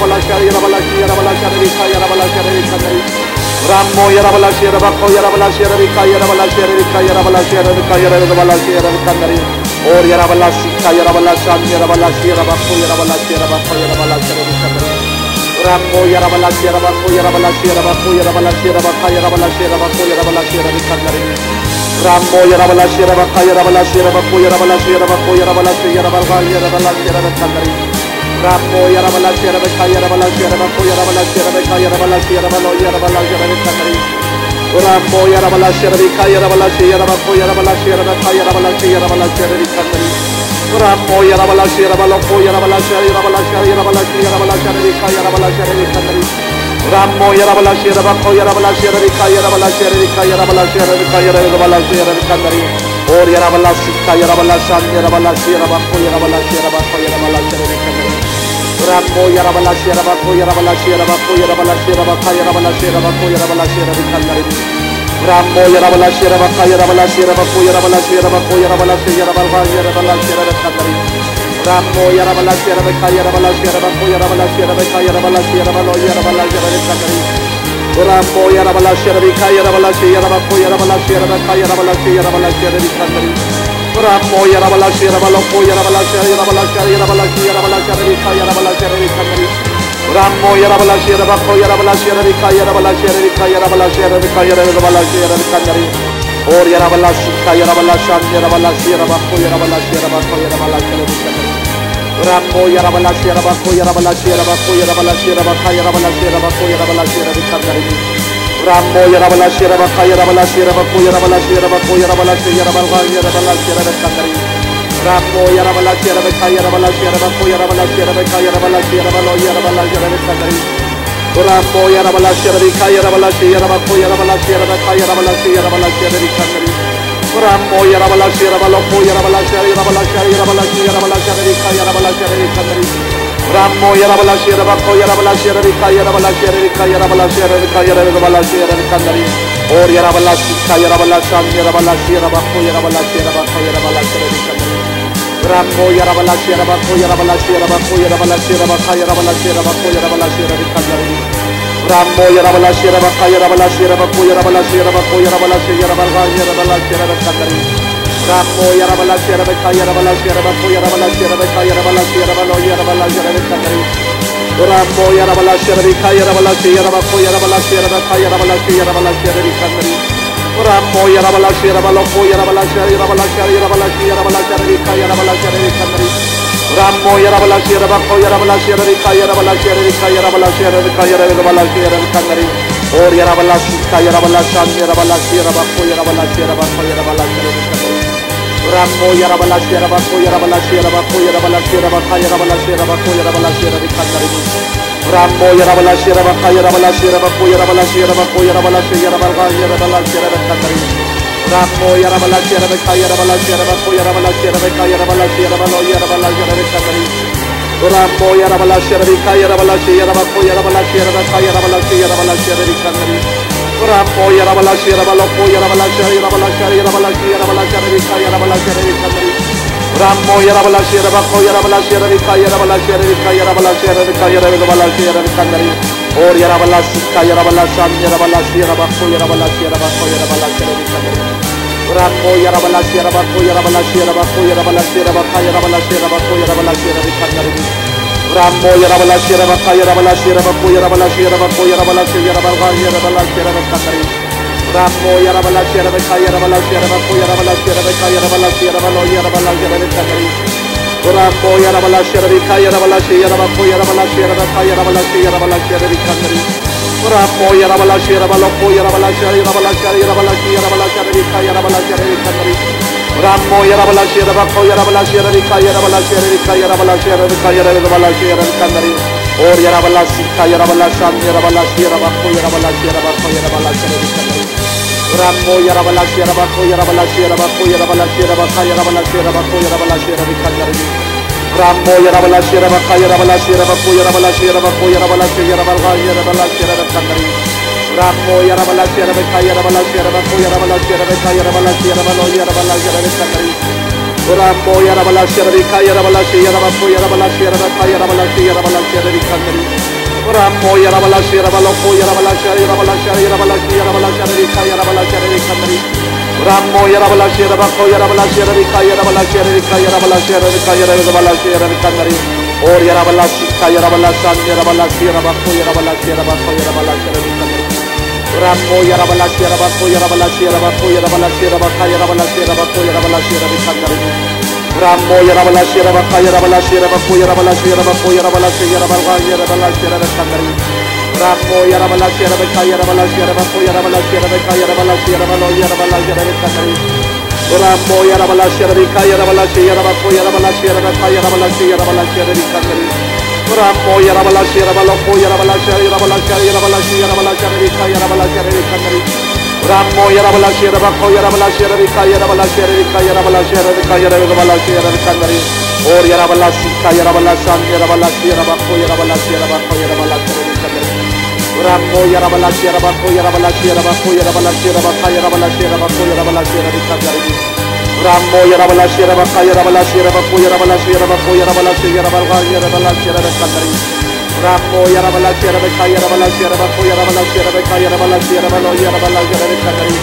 kandari. Rambo yarabala shiraba ko yarabala kandari. Or yarabala shika yarabala shan yarabala ko yarabala kandari. Rambo yarabala shiraba ko yarabala kaya kandari. Rambo yarabala shiraba kaya ko yarabala kandari. Rambo yarabala shiraba kaya ko yarabala kandari. Rambo yarabala shiraba kaya ko yarabala kandari. Rambo yarabala shiraba lo ko yarabala kandari. Rambo yarabala shiraba ko yarabala kandari. Or yarabala shika yarabala shan yarabala ko yarabala kandari. Rambo yarabala shiraba ko yarabala kaya ko yarabala kandari. Rambo yarabala shiraba kayarabala shiraba kuyarabala shiraba kuyarabala shiraba yarabala shiraba kandari. Rambo yarabala shiraba kayarabala shiraba kuyarabala shiraba kayarabala shiraba lo yarabala shiraba kandari. Rambo yarabala shiraba kayarabala shiraba kuyarabala shiraba kayarabala shiraba kandari. Rambo yarabala shiraba lo kuyarabala shiraba yarabala shiraba kayarabala shiraba kandari. Rambo yarabala shiraba kuyarabala shiraba kayarabala shiraba kandari. Or yarabala kayarabala shan yarabala shiraba kuyarabala shiraba kayarabala kandari. Rambo yarabala shiraba kuyarabala shiraba kuyarabala shiraba kayarabala shiraba kandari. Rambo yarabala shiraba kayarabala shiraba kuyarabala shiraba kayarabala kandari. Rambo yarabala shiraba kayarabala shiraba kuyarabala shiraba kayarabala kandari. Rambo yarabala shiraba kayarabala shiraba kuyarabala shiraba kayarabala kandari. Rambo yarabala shiraba lo kuyarabala shiraba kayarabala kandari. Rambo yarabala shiraba kuyarabala shiraba kayarabala kandari. Or yarabala kayarabala shan yarabala shiraba kuyarabala shiraba kayarabala kandari. Rambo yarabala shiraba kuyarabala shiraba kayarabala kandari. Rambo yarabala shiraba kayarabala shiraba kuyarabala kandari. Rambo yarabala shiraba kayarabala shiraba kuyarabala kandari. Rambo yarabala shiraba kayarabala shiraba kuyarabala kandari. Rambo yarabala shiraba lo kuyarabala kandari. Rambo yarabala shiraba kuyarabala kandari. Or yarabala kayarabala shan yarabala kuyarabala kandari. Rambo yarabala shiraba kuyarabala kandari. Rambo yarabala shiraba kayarabala kuyarabala kandari. Rambo yarabala shiraba kayarabala kuyarabala kandari. Rambo yarabala shiraba kayarabala kuyarabala kandari. Rambo yarabala shiraba lo kuyarabala kandari. Rambo yarabala shiraba kuyarabala kandari. Or yarabala kayarabala shan yarabala kuyarabala kandari. Rambo yarabala shiraba kuyarabala kandari. Rambo yarabala shiraba kayarabala kuyarabala kandari. Rambo yarabala shiraba kayarabala kuyarabala kandari. Rambo yarabala shiraba kayarabala kandari. Rambo yarabala shiraba lo kuyarabala kandari. Rambo yarabala shiraba kuyarabala kandari. Or yarabala kayarabala shan yarabala kuyarabala kandari. Rambo yarabala shiraba kuyarabala kandari. Rambo yarabala shiraba kayarabala kuyarabala kandari. Rambo yarabala shiraba kayarabala kuyarabala kandari. Rambo yarabala shiraba kayarabala kandari. Rambo yarabala shiraba lo kuyarabala kandari. Rambo yarabala shiraba kuyarabala kandari. Or yarabala kayarabala shan yarabala kuyarabala kandari. Rambo yarabala shiraba kuyarabala kandari. Rambo yarabala shiraba kayarabala kandari. Rambo yarabala shiraba kayarabala kandari. Rambo yarabala shiraba kayarabala kandari. Rambo yarabala shiraba lo kuyarabala kandari. Rambo yarabala shiraba kuyarabala kandari. Or yarabala kayarabala shan yarabala kuyarabala kandari. Rambo Yarabalasi Yarabako Yarabalasi Yarabako Yarabalasi Yarabaka Yarabalasi Yarabako Yarabalasi Yarabikandari Rambo Yarabalasi Yarabaka Yarabalasi Yarabako Yarabalasi Yarabako Yarabalasi Yarabaka Yarabalasi Yarabikandari Rambo Yarabalasi Yarabaka Yarabalasi Yarabako Yarabalasi Yarabaka Yarabalasi Yarabalo Yarabalasi Yarabikandari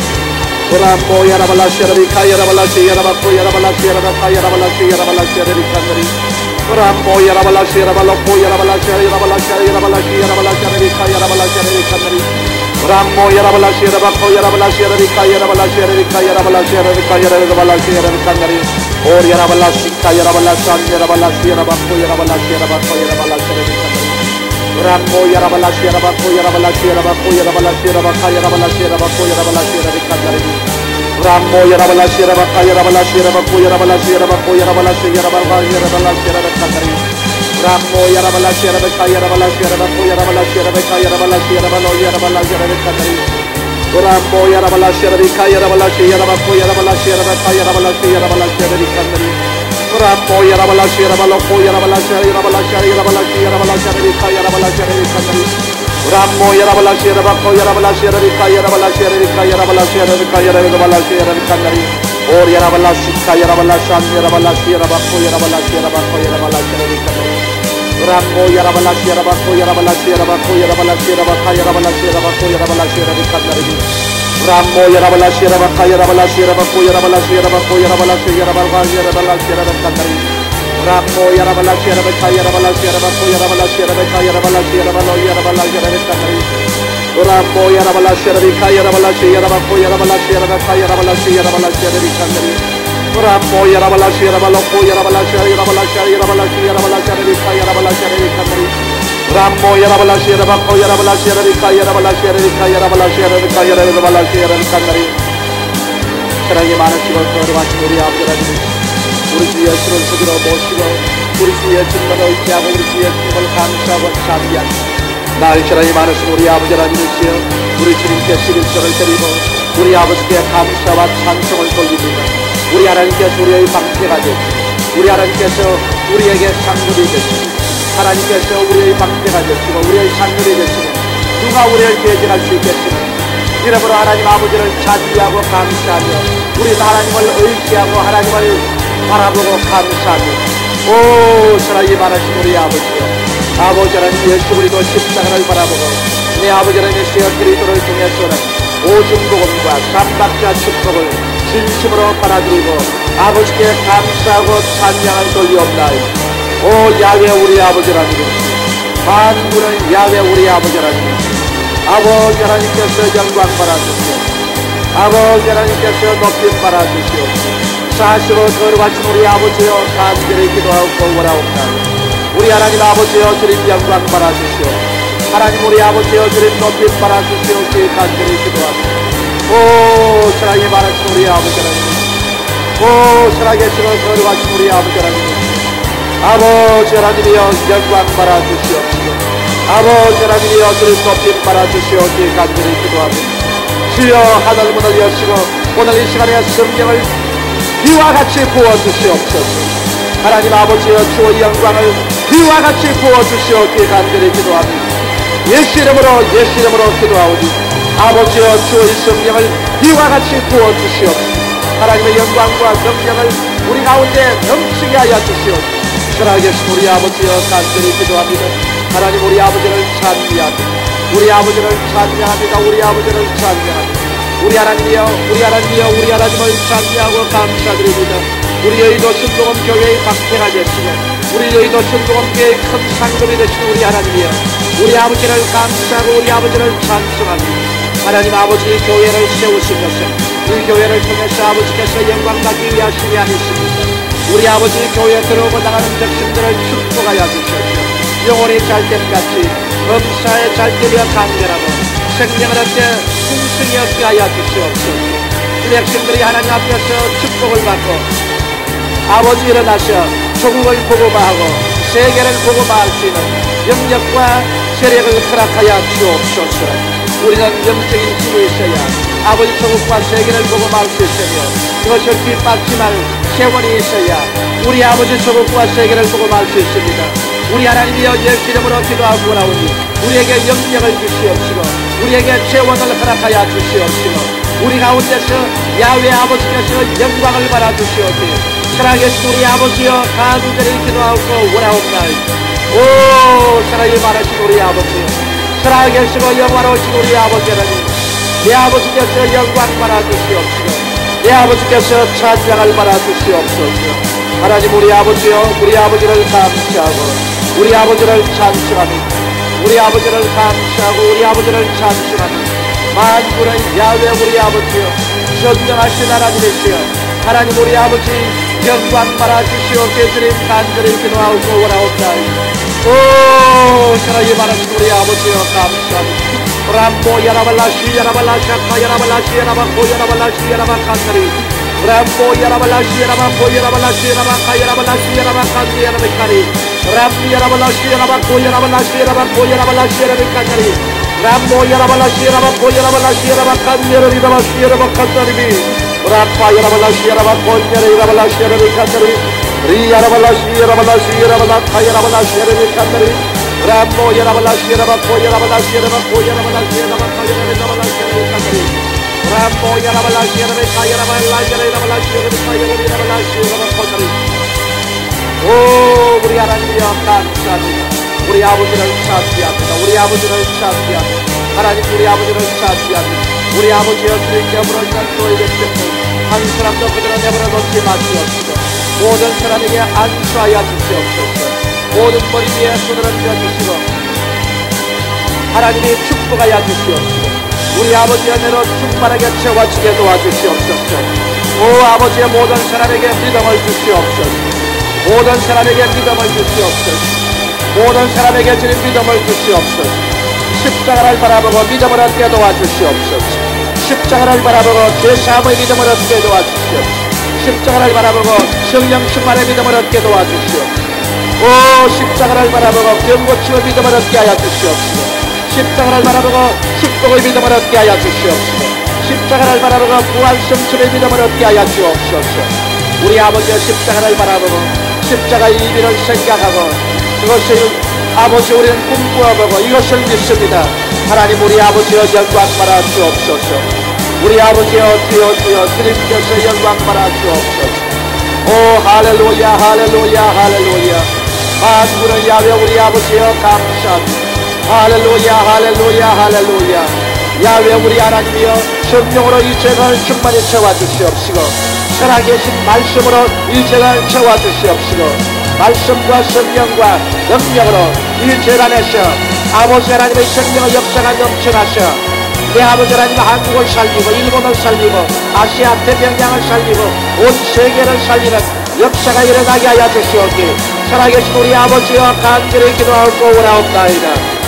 Rambo Yarabalasi Yarabika Yarabalasi Yarabako Yarabalasi Yarabaka Yarabalasi Yarabalasi Yarabikandari Rambo Yarabalasi Yarabaloko Yarabalasi Yarabalasi Yarabalasi Yarabalasi Yarabika Yarabalasi Yarabikandari Rambo Yarabalasi Yarabako Yarabalasi Yarabika Yarabalasi Yarabika Yarabalasi Yarabika Yarabalasi Yarabikandari Or Yarabalasi Yarabalasi Yarabalasi Yarabako Yarabalasi Yarabako Yarabalasi Yarabikandari Rambo Yarabalasi Yarabako Yarabalasi Yarabako Yarabalasi Yarabaka Yarabalasi Yarabako Yarabalasi Yarabikandari Rambo Yarabalasi Yarabaka Yarabalasi Yarabako Yarabalasi Yarabako Yarabalasi Yarabaka Yarabalasi Yarabikandari Rambo Yarabalasi Yarabaka Yarabalasi Yarabako Yarabalasi Yarabaka Yarabalasi Yarabalo Yarabalasi Yarabikandari Rambo Yarabalasi Yarabika Yarabalasi Yarabako Yarabalasi Yarabaka Yarabalasi Yarabalasi Yarabikandari Rambo Yarabalasi Yarabaloko Yarabalasi Yarabalasi Yarabalasi Yarabalasi Yarabika Yarabalasi Yarabikandari Rambo Yarabalasi Yarabako Yarabalasi Yarabika Yarabalasi Yarabika Yarabalasi Yarabika Yarabalasi Yarabikandari Or Yarabalasi Yarabalasi Yarabalasi Yarabako Yarabalasi Yarabako Yarabalasi Yarabikandari Rambo Yarabalasi Yarabako Yarabalasi Yarabako Yarabalasi Yarabaka Yarabalasi Yarabako Yarabalasi Yarabikandari Rambo Yarabalasi Yarabaka Yarabalasi Yarabako Yarabalasi Yarabako Yarabalasi Yarabaka Yarabalasi Yarabikandari Rambo Yarabalasi Yarabaka Yarabalasi Yarabako Yarabalasi Yarabaka Yarabalasi Yarabalo Yarabalasi Yarabikandari Rambo Yarabalasi Yarabika Yarabalasi Yarabako Yarabalasi Yarabaka Yarabalasi Yarabalasi Yarabikandari Rambo Yarabalasi Yarabaloko Yarabalasi Yarabalasi Yarabalasi Yarabalasi Yarabika Yarabalasi Yarabikandari Rambo Yarabalasi Yarabako Yarabalasi Yarabika Yarabalasi Yarabika Yarabalasi Yarabika Yarabalasi Yarabikandari 사랑이 많으시고 거룩하신 우리 아버지 하나님 우리 주 예수를 주기로 모시고 우리 주 예수님을 의지하고 우리 주 예수님을 감사하고 찬미하고 날 사랑이 많으신 우리 아버지 하나님이시여 우리 주님께 11절을 드리고 우리 아버지께 감사와 찬송을 돌립니다. 우리 하나님께서 우리의 방패가 되시고 우리 하나님께서 우리에게 상급이 되시고 하나님께서 우리의 방패가 되시고 우리의 상급이 되시고 누가 우리를 대적할 수 있겠습니까? 이러므로 하나님 아버지를 찬미하고 감사하며 우리 하나님을 의지하고 하나님을 바라보고 감사합니다. 오 사랑이 많으신 우리 아버지요 아버지 하나님 예수 그리스도 십자가를 바라보고 내 아버지 하나님이시여 그리스도를 통해서는 오직 복음과 삼박자 축복을 진심으로 받아들이고 아버지께 감사하고 찬양을 돌리옵나이다. 오 야훼 우리 아버지 하나님 만군의 야훼 우리 아버지 하나님 아버지 하나님께서 영광 받아주시오 아버지 하나님께서 높임 받아주시오 사시로 거룩하신 우리 아버지여 간절히 기도하고 원하옵나이다. 우리 하나님 아버지여 주님 영광 받아주시오 하나님 우리 아버지여 주님 높임 받아주시오 주의 간절히 기도합니다. 오 사랑이 많으신 우리 아버지 하나님 오 살아계시고 거룩하신 우리 아버지 하나님 아버지 하나님이여 영광 받아주시옵시고 아버지 하나님이여 주님 높임 받아주시오 주의 간절히 기도합니다. 주여 하늘 문을 여시고 오늘 이 시간에 성령을 비와 같이 부어주시옵소서. 하나님 아버지여 주의 영광을 비와 같이 부어주시오 주의 간절히 기도합니다. 예수 이름으로 기도하오니 아버지여 주의 성령을 비와 같이 부어주시옵소서. 하나님의 영광과 능력을 우리 가운데 넘치게 하여 주시옵소서. 살아계신 우리 아버지여 간절히 기도합니다. 하나님 우리 아버지를 찬미합니다. 우리 아버지를 찬미합니다. 우리 아버지를 찬미합니다. 우리 하나님이여 우리 하나님을 찬미하고 감사드립니다. 우리 여의도 순복음교회의 박태가 되시고 우리 여의도 순복음교회의 큰 상급이 되시는 우리 하나님이여 우리 아버지를 감사하고 우리 아버지를 찬송합니다. 하나님 아버지 교회를 세우신 것은 이 교회를 통해서 아버지께서 영광받기 위하심이 아니십니까? 우리 아버지 교회에 들어오고 나가는 백성들을 축복하여 주시옵소서. 영혼이 잘됨같이 범사에 잘되며 간절하고 생명을 얻게 풍성히 얻게 하여 주시옵소서. 이 백성들이 하나님 앞에서 축복을 받고 아버지 일어나셔 조국을 보고마하고 세계를 보고마할 수 있는 영역과 세력을 허락하여 주옵소서. 우리는 영적인 힘이 있어야 아버지 조국과 세계를 보고마할 수 있으며 그것을 뒷받침할 세원이 있어야 우리 아버지 조국과 세계를 보고마할 수 있습니다. 우리 하나님이여 예수 이름으로 기도하고 오라오니 우리에게 영역을 주시옵시고 우리에게 재원을 허락하여 주시옵시고 우리 가운데서 야훼 아버지께서 영광을 받아 주시옵시고 살아계신 우리 아버지여 간절히 기도하고 오라옵나이다. 오 사랑이 많으신 우리 아버지여 살아계시고 영화로우신 우리 아버지 하나님 내 아버지께서 영광 받아 주시옵시고 내 아버지께서 찬양을 받아 주시옵소서. 하나님 우리 아버지여 우리 아버지를 감시하고 우리 아버지를 찬송합니다. 우리 아버지를 감시하고 우리 아버지를 찬송합니다. 만군의 야훼 우리 아버지여 전능하신 하나님이시여 하나님 우리 아버지 영광 받아 주시옵게 주님 간절히 기도하고 오라옵나이다. 오 사랑이 많으신 우리 아버지여 감사합니다. 람보 야라발라시 야라발라샤카 야라발라시 야라바코 야라발라시 야라바칸다리 람보 야라발라시 야라바코 야라발라시 야라바카 야라발라시 야라바칸디 야라베카리 람비 야라발라시 야라바코 야라발라시 야라바코 야라발라시 야라베카리 람보 야라발라시 야라바코 야라발라시 야라바칸디 야라바시 야라바칸다리비 람파 야라발라시 야라바코 야라발라시 야라베카리 리 야라발라시 야라발라시 야라바카 야라발라시 야라베카리 람보 야라발라시 야라바코 야라발라시 야라바코 야라발라시 야라바카 야라발라시 야라베카리 람보 야라발라시 야라베카 야라발라시 야라발라시 야라베카 야라발라시 야라바코다리 오 우리 하나님이여 감사합니다. 우리 아버지를 찬양합니다. 우리 아버지를 찬양합니다. 하나님 우리 아버지를 찬양합니다. 우리 아버지여 주님께 부르시는 너희 백성들 한 사람도 그들을 내버려 놓지 마시옵시고 모든 사람에게 안수하여 주시옵소서. 모든 머리 위에 손을 얹어 주시고 하나님이 축복하여 주시옵시고 우리 아버지의 은혜로 충만하게 채워지게 도와주시옵소서. 오 아버지의 모든 사람에게 믿음을 주시옵소서. 모든 사람에게 믿음을 주시옵소서. 모든 사람에게 주님 믿음을 주시옵소서. 십자가를 바라보고 믿음을 얻게 도와주시옵소서. 십자가를 바라보고 죄사함의 믿음을 얻게 도와주시옵소서. 십자가를 바라보고 성령 충만의 믿음을 얻게 도와주시옵소서. 오 십자가를 바라보고 병고침의 믿음을 얻게 하여 주시옵시고 십자가를 바라보고 축복의 믿음을 얻게 하여 주시옵시고 십자가를 바라보고 부활 성취의 믿음을 얻게 하여 주옵소서. 우리 아버지의 십자가를 바라보고 십자가의 의미를 생각하고 그것을 아버지 우리는 꿈꾸어보고 이것을 믿습니다. 하나님 우리 아버지여 영광 받아 주옵소서. 우리 아버지여 주여 주여 주님께서 영광 받아 주옵소서. 오 할렐루야 할렐루야 할렐루야 만군의 야훼 우리 아버지여 감사합니다. 할렐루야 할렐루야 할렐루야 야훼 우리 하나님이여 성령으로 이 죄를 충만히 채워주시옵시고 살아계신 말씀으로 이 죄를 채워주시옵시고 말씀과 성령과 능력으로 이 죄 안에서 아버지 하나님의 성령의 역사가 넘쳐나셔 내 아버지 하나님 한국을 살리고 일본을 살리고 아시아 태평양을 살리고 온 세계를 살리는 역사가 일어나게 하여 주시옵기 살아계신 우리 아버지여 간절히 기도하고 오라옵나이다.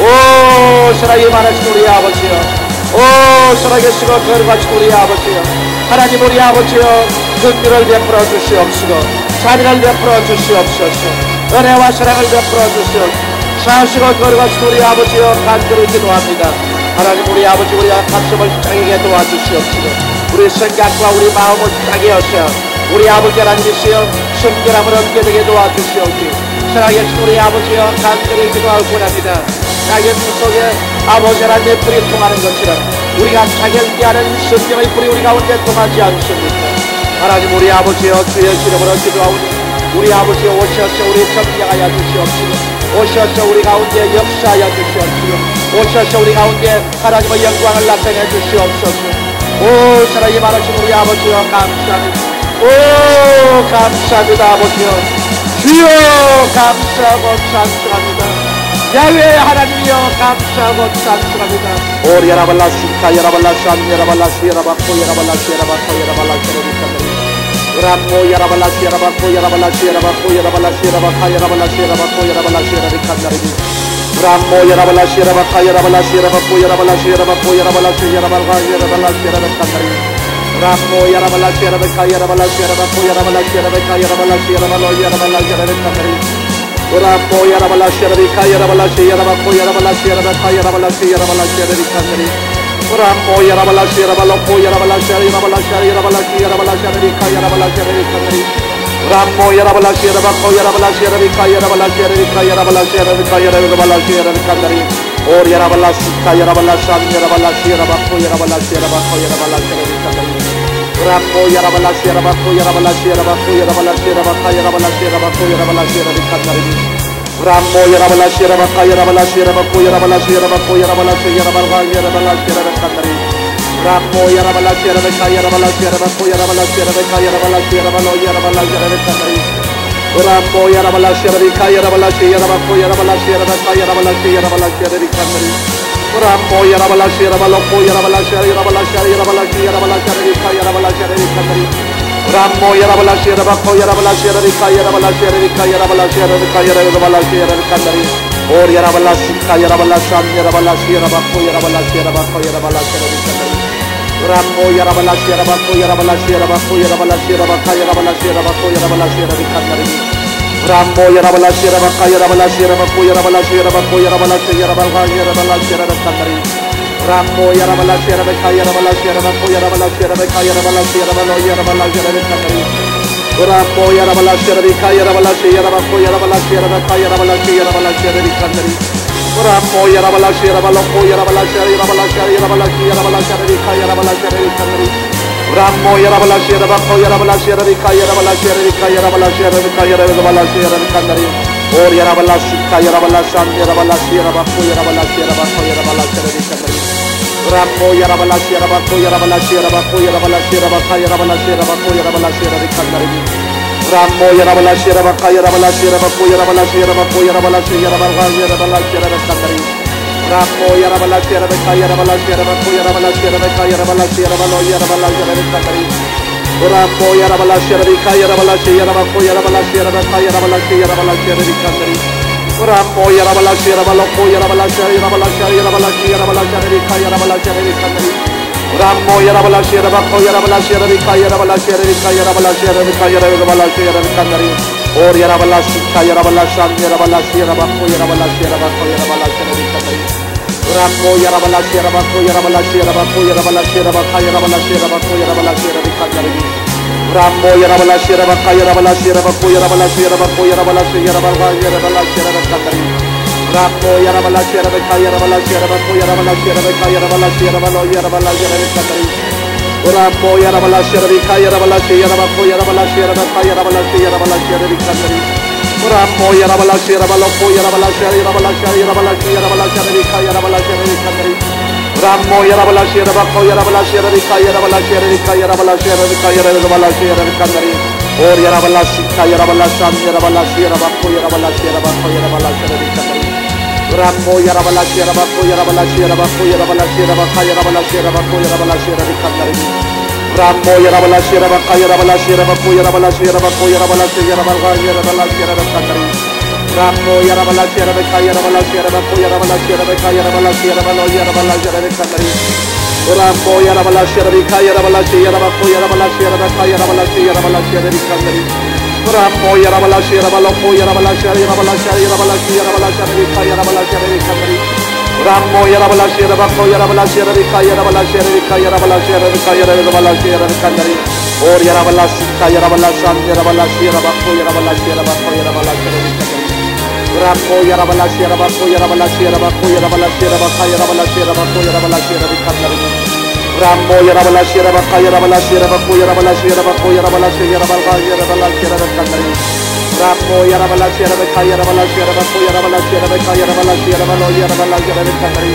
오 사랑이 많으신 우리 아버지여 오 살아계시고 거룩하신 우리 아버지여 하나님 우리 아버지여 긍휼을 베풀어 주시옵시고 자비를 베풀어 주시옵소서. 은혜와 사랑을 베풀어 주시옵소서. 사시고 거룩하신 우리 아버지여 간절히 기도합니다. 하나님 우리 아버지 우리가 가슴을 짱하게 도와주시옵시고 우리 생각과 우리 마음을 짱하게 하셔 우리 아버지 하나님이시여 순결함을 얻게 되게 도와주시옵기 살아계신 우리 아버지여 간절히 기도하고 원합니다. 낙연 속에 아버지 하나님의 불이 통하는 것처럼 우리가 자결케 하는 성령의 불이 우리 가운데 통하지 않습니까? 하나님 우리 아버지여 주의 이름으로 기도하오니 우리 아버지여 오셔서 우리 정리하여 주시옵시고 오셔서 우리 가운데 역사하여 주시옵시고 오셔서 우리 가운데 하나님의 영광을 나타내 주시옵소서. 오 사랑이 많으신 우리 아버지여 감사합니다. 오 감사합니다. 아버지여 주여 감사하고 찬송합니다. 야훼 하나님이여 감사하고 찬송합니다. 오 야라발라시카 야라발라산 야라발라시 야라바코 야라발라시 야라바코 야라발라시 야라비카메리 람모 야라발라시 야라바코 야라발라시 야라바코 야라발라시 야라바카 야라발라시 야라바코 야라발라시 야라비카메리 람모 야라발라시 야라바카 야라발라시 야라바코 야라발라시 야라바코 야라발라시 야라바카 야라발라시 야라비카메리 람모 야라발라시 야라바카 야라발라시 야라바코 야라발라시 야라바카 야라발라시 야라발로 야라발라시 야라비카메리 람모 야라발라시 야라비카 야라발라시 야라바코 야라발라시 야라바카 야라발라시 야라발라시 야라비카메리 람모 야라발라시 야라발로코 야라발라시 야라발라시 야라발라시 야라발라시 야라비카 야라발라시 야라비카메리 Rammo Yarabalasha Rabako Yarabalasha Rabika Yarabalasha Rabika Yarabalasha Rabika Yarabalasha Rabikandari or Yarabalasha Yarabalasha Yarabalasha Rabako Yarabalasha Rabako Yarabalasha Rabikandari Rammo Yarabalasha Rabako Yarabalasha Rabako Yarabalasha Rabaka Yarabalasha Rabako Yarabalasha Rabikandari Rammo Yarabalasha Rabaka Yarabalasha Rabako Yarabalasha Rabako Yarabalasha Yarabalga Yarabalasha Rabikandari Rammo Yarabalasha Rabaka Yarabalasha Rabako Yarabalasha Rabaka Yarabalasha Rabalo Yarabalasha Rabikandari Rammo Yarabalasha Rabika Yarabalasha Yarabako Yarabalasha Rabaka Yarabalasha Yarabalasha Rabikandari Rammo Yarabalasha Rabaloko Yarabalasha Yarabalasha Yarabalasha Yarabalasha Rabika Yarabalasha Rabikandari Rammo Yarabalasha Rabako Yarabalasha Rabika Yarabalasha Rabika Yarabalasha Rabika Yarabalasha Rabikandari or Yarabalasha Yarabalasha Yarabalasha Rabako Yarabalasha Rabako Yarabalasha Rabikandari Rammo Yarabalasha Rabako Yarabalasha Rabako Yarabalasha Rabaka Yarabalasha Rabako Yarabalasha Rabikandari Rammo Yarabalasha Rabaka Yarabalasha Rabako Yarabalasha Rabako Yarabalasha Yarabalga Yarabalasha Rabikandari Rammo Yarabalasha Rabaka Yarabalasha Rabako Yarabalasha Rabaka Yarabalasha Rabalo Yarabalasha Rabikandari Rammo Yarabalasha Rabika Yarabalasha Yarabako Yarabalasha Rabaka Yarabalasha Yarabalasha Rabikandari Rammo Yarabalasha Rabaloko Yarabalasha Yarabalasha Yarabalasha Yarabalasha Rabika Yarabalasha Rabikandari Rammo Yarabalasha Rabako Yarabalasha Rabika Yarabalasha Rabika Yarabalasha Rabika Yarabalasha Rabikandari or Yarabalasha Yarabalasha Yarabalasha Rabako Yarabalasha Rabako Yarabalasha Rabikandari Rammo Yarabalasha Rabako Yarabalasha Rabako Yarabalasha Rabaka Yarabalasha Rabako Yarabalasha Rabikandari Rammo Yarabalasha Rabaka Yarabalasha Rabako Yarabalasha Rabako Yarabalasha Yarabalga Yarabalasha Rabikandari Rammo Yarabalasha Rabaka Yarabalasha Rabako Yarabalasha Rabaka Yarabalasha Yarabalo Yarabalasha Rabikandari Rammo Yarabalasha Rabika Yarabalasha Yarabako Yarabalasha Rabaka Yarabalasha Yarabalasha Rabikandari Rammo Yarabalasha Rabaloko Yarabalasha Yarabalasha Yarabalasha Yarabalasha Rabika Yarabalasha Rabikandari Rammo Yarabalasha Rabako Yarabalasha Rabika Yarabalasha Rabika Yarabalasha Rabika Yarabalasha Rabikandari or Yarabalasha Yarabalasha Yarabalasha Rabako Yarabalasha Rabako Yarabalasha Rabikandari Rammo Yarabalasha Rabako Yarabalasha Rabako Yarabalasha Rabaka Yarabalasha Rabako Yarabalasha Rabikandari Rammo Yarabalasha Rabaka Yarabalasha Rabako Yarabalasha Rabako Yarabalasha Yarabalga Yarabalasha Rabikandari Rammo Yarabalasha Rabaka Yarabalasha Rabako Yarabalasha Rabaka Yarabalasha Rabalo Yarabalasha Rabikandari Rammo Yarabalasha Rabika Yarabalasha Yarabako Yarabalasha Rabaka Yarabalasha Yarabalasha Rabikandari Rammo Yarabalasha Rabaloko Yarabalasha Yarabalasha Yarabalasha Yarabalasha Rabika Yarabalasha Rabikandari Rammo Yarabalasha Rabako Yarabalasha Rabika Yarabalasha Rabika Yarabalasha Rabika Yarabalasha Rabikandari or Yarabalasha Yarabalasha Yarabalasha Rabako Yarabalasha Rabako Yarabalasha Rabikandari Rammo Yarabalasha Rabako Yarabalasha Rabako Yarabalasha Rabaka Yarabalasha Rabako Yarabalasha Rabikandari Rammo Yarabalasha Rabaka Yarabalasha Rabako Yarabalasha Rabako Yarabalasha Yarabalga Yarabalasha Rabikandari Rammo Yarabalasha Rabaka Yarabalasha Rabako Yarabalasha Rabaka Yarabalasha Rabalo Yarabalasha Rabikandari Rammo Yarabalasha Rabika Yarabalasha Yarabako Yarabalasha Rabaka Yarabalasha Yarabalasha Rabikandari Rammo Yarabalasha Rabaloko Yarabalasha Yarabalasha Yarabalasha Yarabalasha Rabika Yarabalasha Rabikandari Rammo Yarabalasha Rabako Yarabalasha Rabika Yarabalasha Rabika Yarabalasha Rabika Yarabalasha Rabikandari or Yarabalasha Yarabalasha Yarabalasha Rabako Yarabalasha Rabako Yarabalasha Rabikandari Rammo Yarabalasha Rabako Yarabalasha Rabako Yarabalasha Rabaka Yarabalasha Rabako Yarabalasha Rabikandari Rammo Yarabalasha Rabaka Yarabalasha Rabako Yarabalasha Rabako Yarabalasha Yarabalga Yarabalasha Rabikandari Rammo Yarabalasha Rabaka Yarabalasha Rabako Yarabalasha Rabaka Yarabalasha Yarabalo Yarabalasha Rabikandari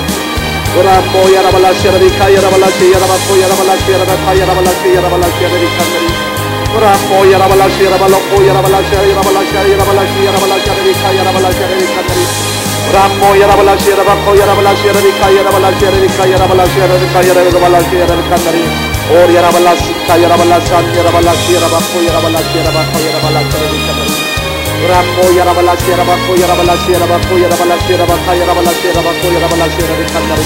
Rammo Yarabalasha Rabika Yarabalasha Yarabako Yarabalasha Rabaka Yarabalasha Yarabalasha Rabikandari Rammo Yarabalasha Rabaloko Yarabalasha Yarabalasha Yarabalasha Yarabalasha Rabika Yarabalasha Rabikandari Rammo Yarabalasha Rabako Yarabalasha Rabika Yarabalasha Rabika Yarabalasha Rabika Yarabalasha Rabikandari or Yarabalasha Yarabalasha Yarabalasha Rabako Yarabalasha Rabako Yarabalasha Rabikandari Rammo Yarabalasha Rabako Yarabalasha Rabako Yarabalasha Rabaka Yarabalasha Rabako Yarabalasha Rabikandari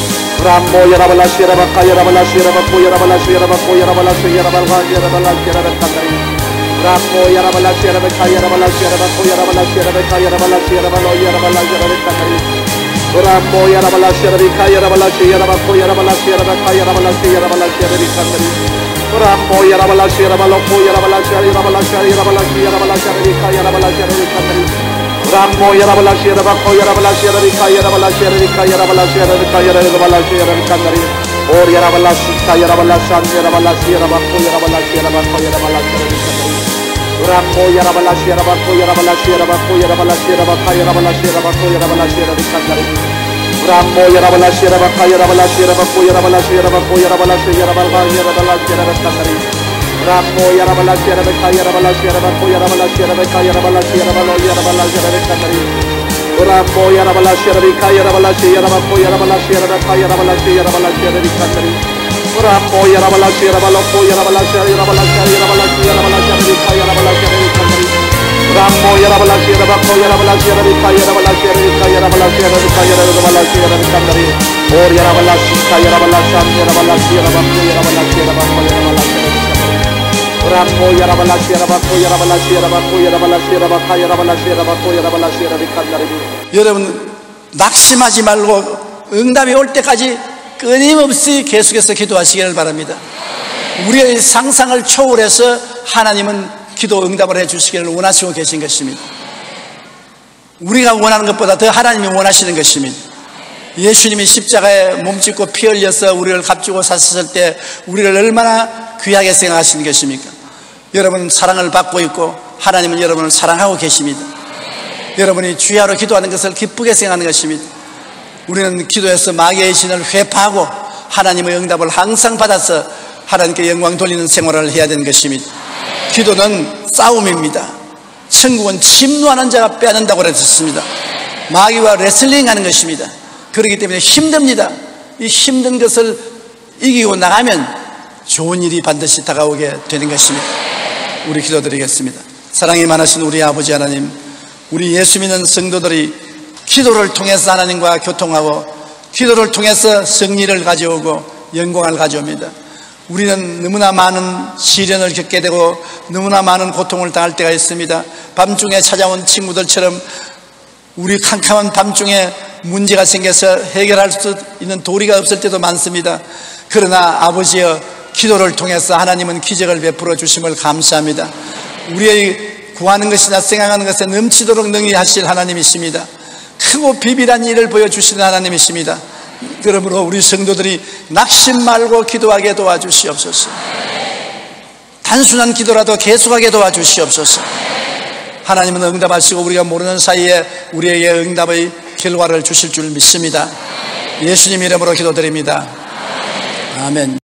Rammo Yarabalasha Rabaka Yarabalasha Rabako Yarabalasha Rabako Yarabalasha Yarabalga Yarabalasha Rabikandari Rammo Yarabalasha Rabaka Yarabalasha Rabako Yarabalasha Rabaka Yarabalasha Rabalo Yarabalasha Rabikandari Rammo Yarabalasha Rabika Yarabalasha Rabako Yarabalasha Rabaka Yarabalasha Yarabalasha Rabikandari 여러분, 낙심하지 말고 응답이 올 때까지 끊임없이 계속해서 기도하시기를 바랍니다. 우리의 상상을 초월해서 하나님은 기도 응답을 해주시기를 원하시고 계신 것입니다. 우리가 원하는 것보다 더 하나님이 원하시는 것입니다. 예수님이 십자가에 몸짓고 피 흘려서 우리를 값주고 사셨을 때 우리를 얼마나 귀하게 생각하시는 것입니까? 여러분 사랑을 받고 있고 하나님은 여러분을 사랑하고 계십니다. 여러분이 주야로 기도하는 것을 기쁘게 생각하는 것입니다. 우리는 기도해서 마귀의 신을 회파하고 하나님의 응답을 항상 받아서 하나님께 영광 돌리는 생활을 해야 되는 것입니다. 기도는 싸움입니다. 천국은 침노하는 자가 빼앗는다고 그랬습니다. 마귀와 레슬링하는 것입니다. 그렇기 때문에 힘듭니다. 이 힘든 것을 이기고 나가면 좋은 일이 반드시 다가오게 되는 것입니다. 우리 기도드리겠습니다. 사랑이 많으신 우리 아버지 하나님, 우리 예수 믿는 성도들이 기도를 통해서 하나님과 교통하고 기도를 통해서 승리를 가져오고 영광을 가져옵니다. 우리는 너무나 많은 시련을 겪게 되고 너무나 많은 고통을 당할 때가 있습니다. 밤중에 찾아온 친구들처럼 우리 캄캄한 밤중에 문제가 생겨서 해결할 수 있는 도리가 없을 때도 많습니다. 그러나 아버지여, 기도를 통해서 하나님은 기적을 베풀어 주심을 감사합니다. 우리의 구하는 것이나 생각하는 것에 넘치도록 능히 하실 하나님이십니다. 크고 비밀한 일을 보여주시는 하나님이십니다. 그러므로 우리 성도들이 낙심 말고 기도하게 도와주시옵소서. 단순한 기도라도 계속하게 도와주시옵소서. 하나님은 응답하시고 우리가 모르는 사이에 우리에게 응답의 결과를 주실 줄 믿습니다. 예수님 이름으로 기도드립니다. 아멘.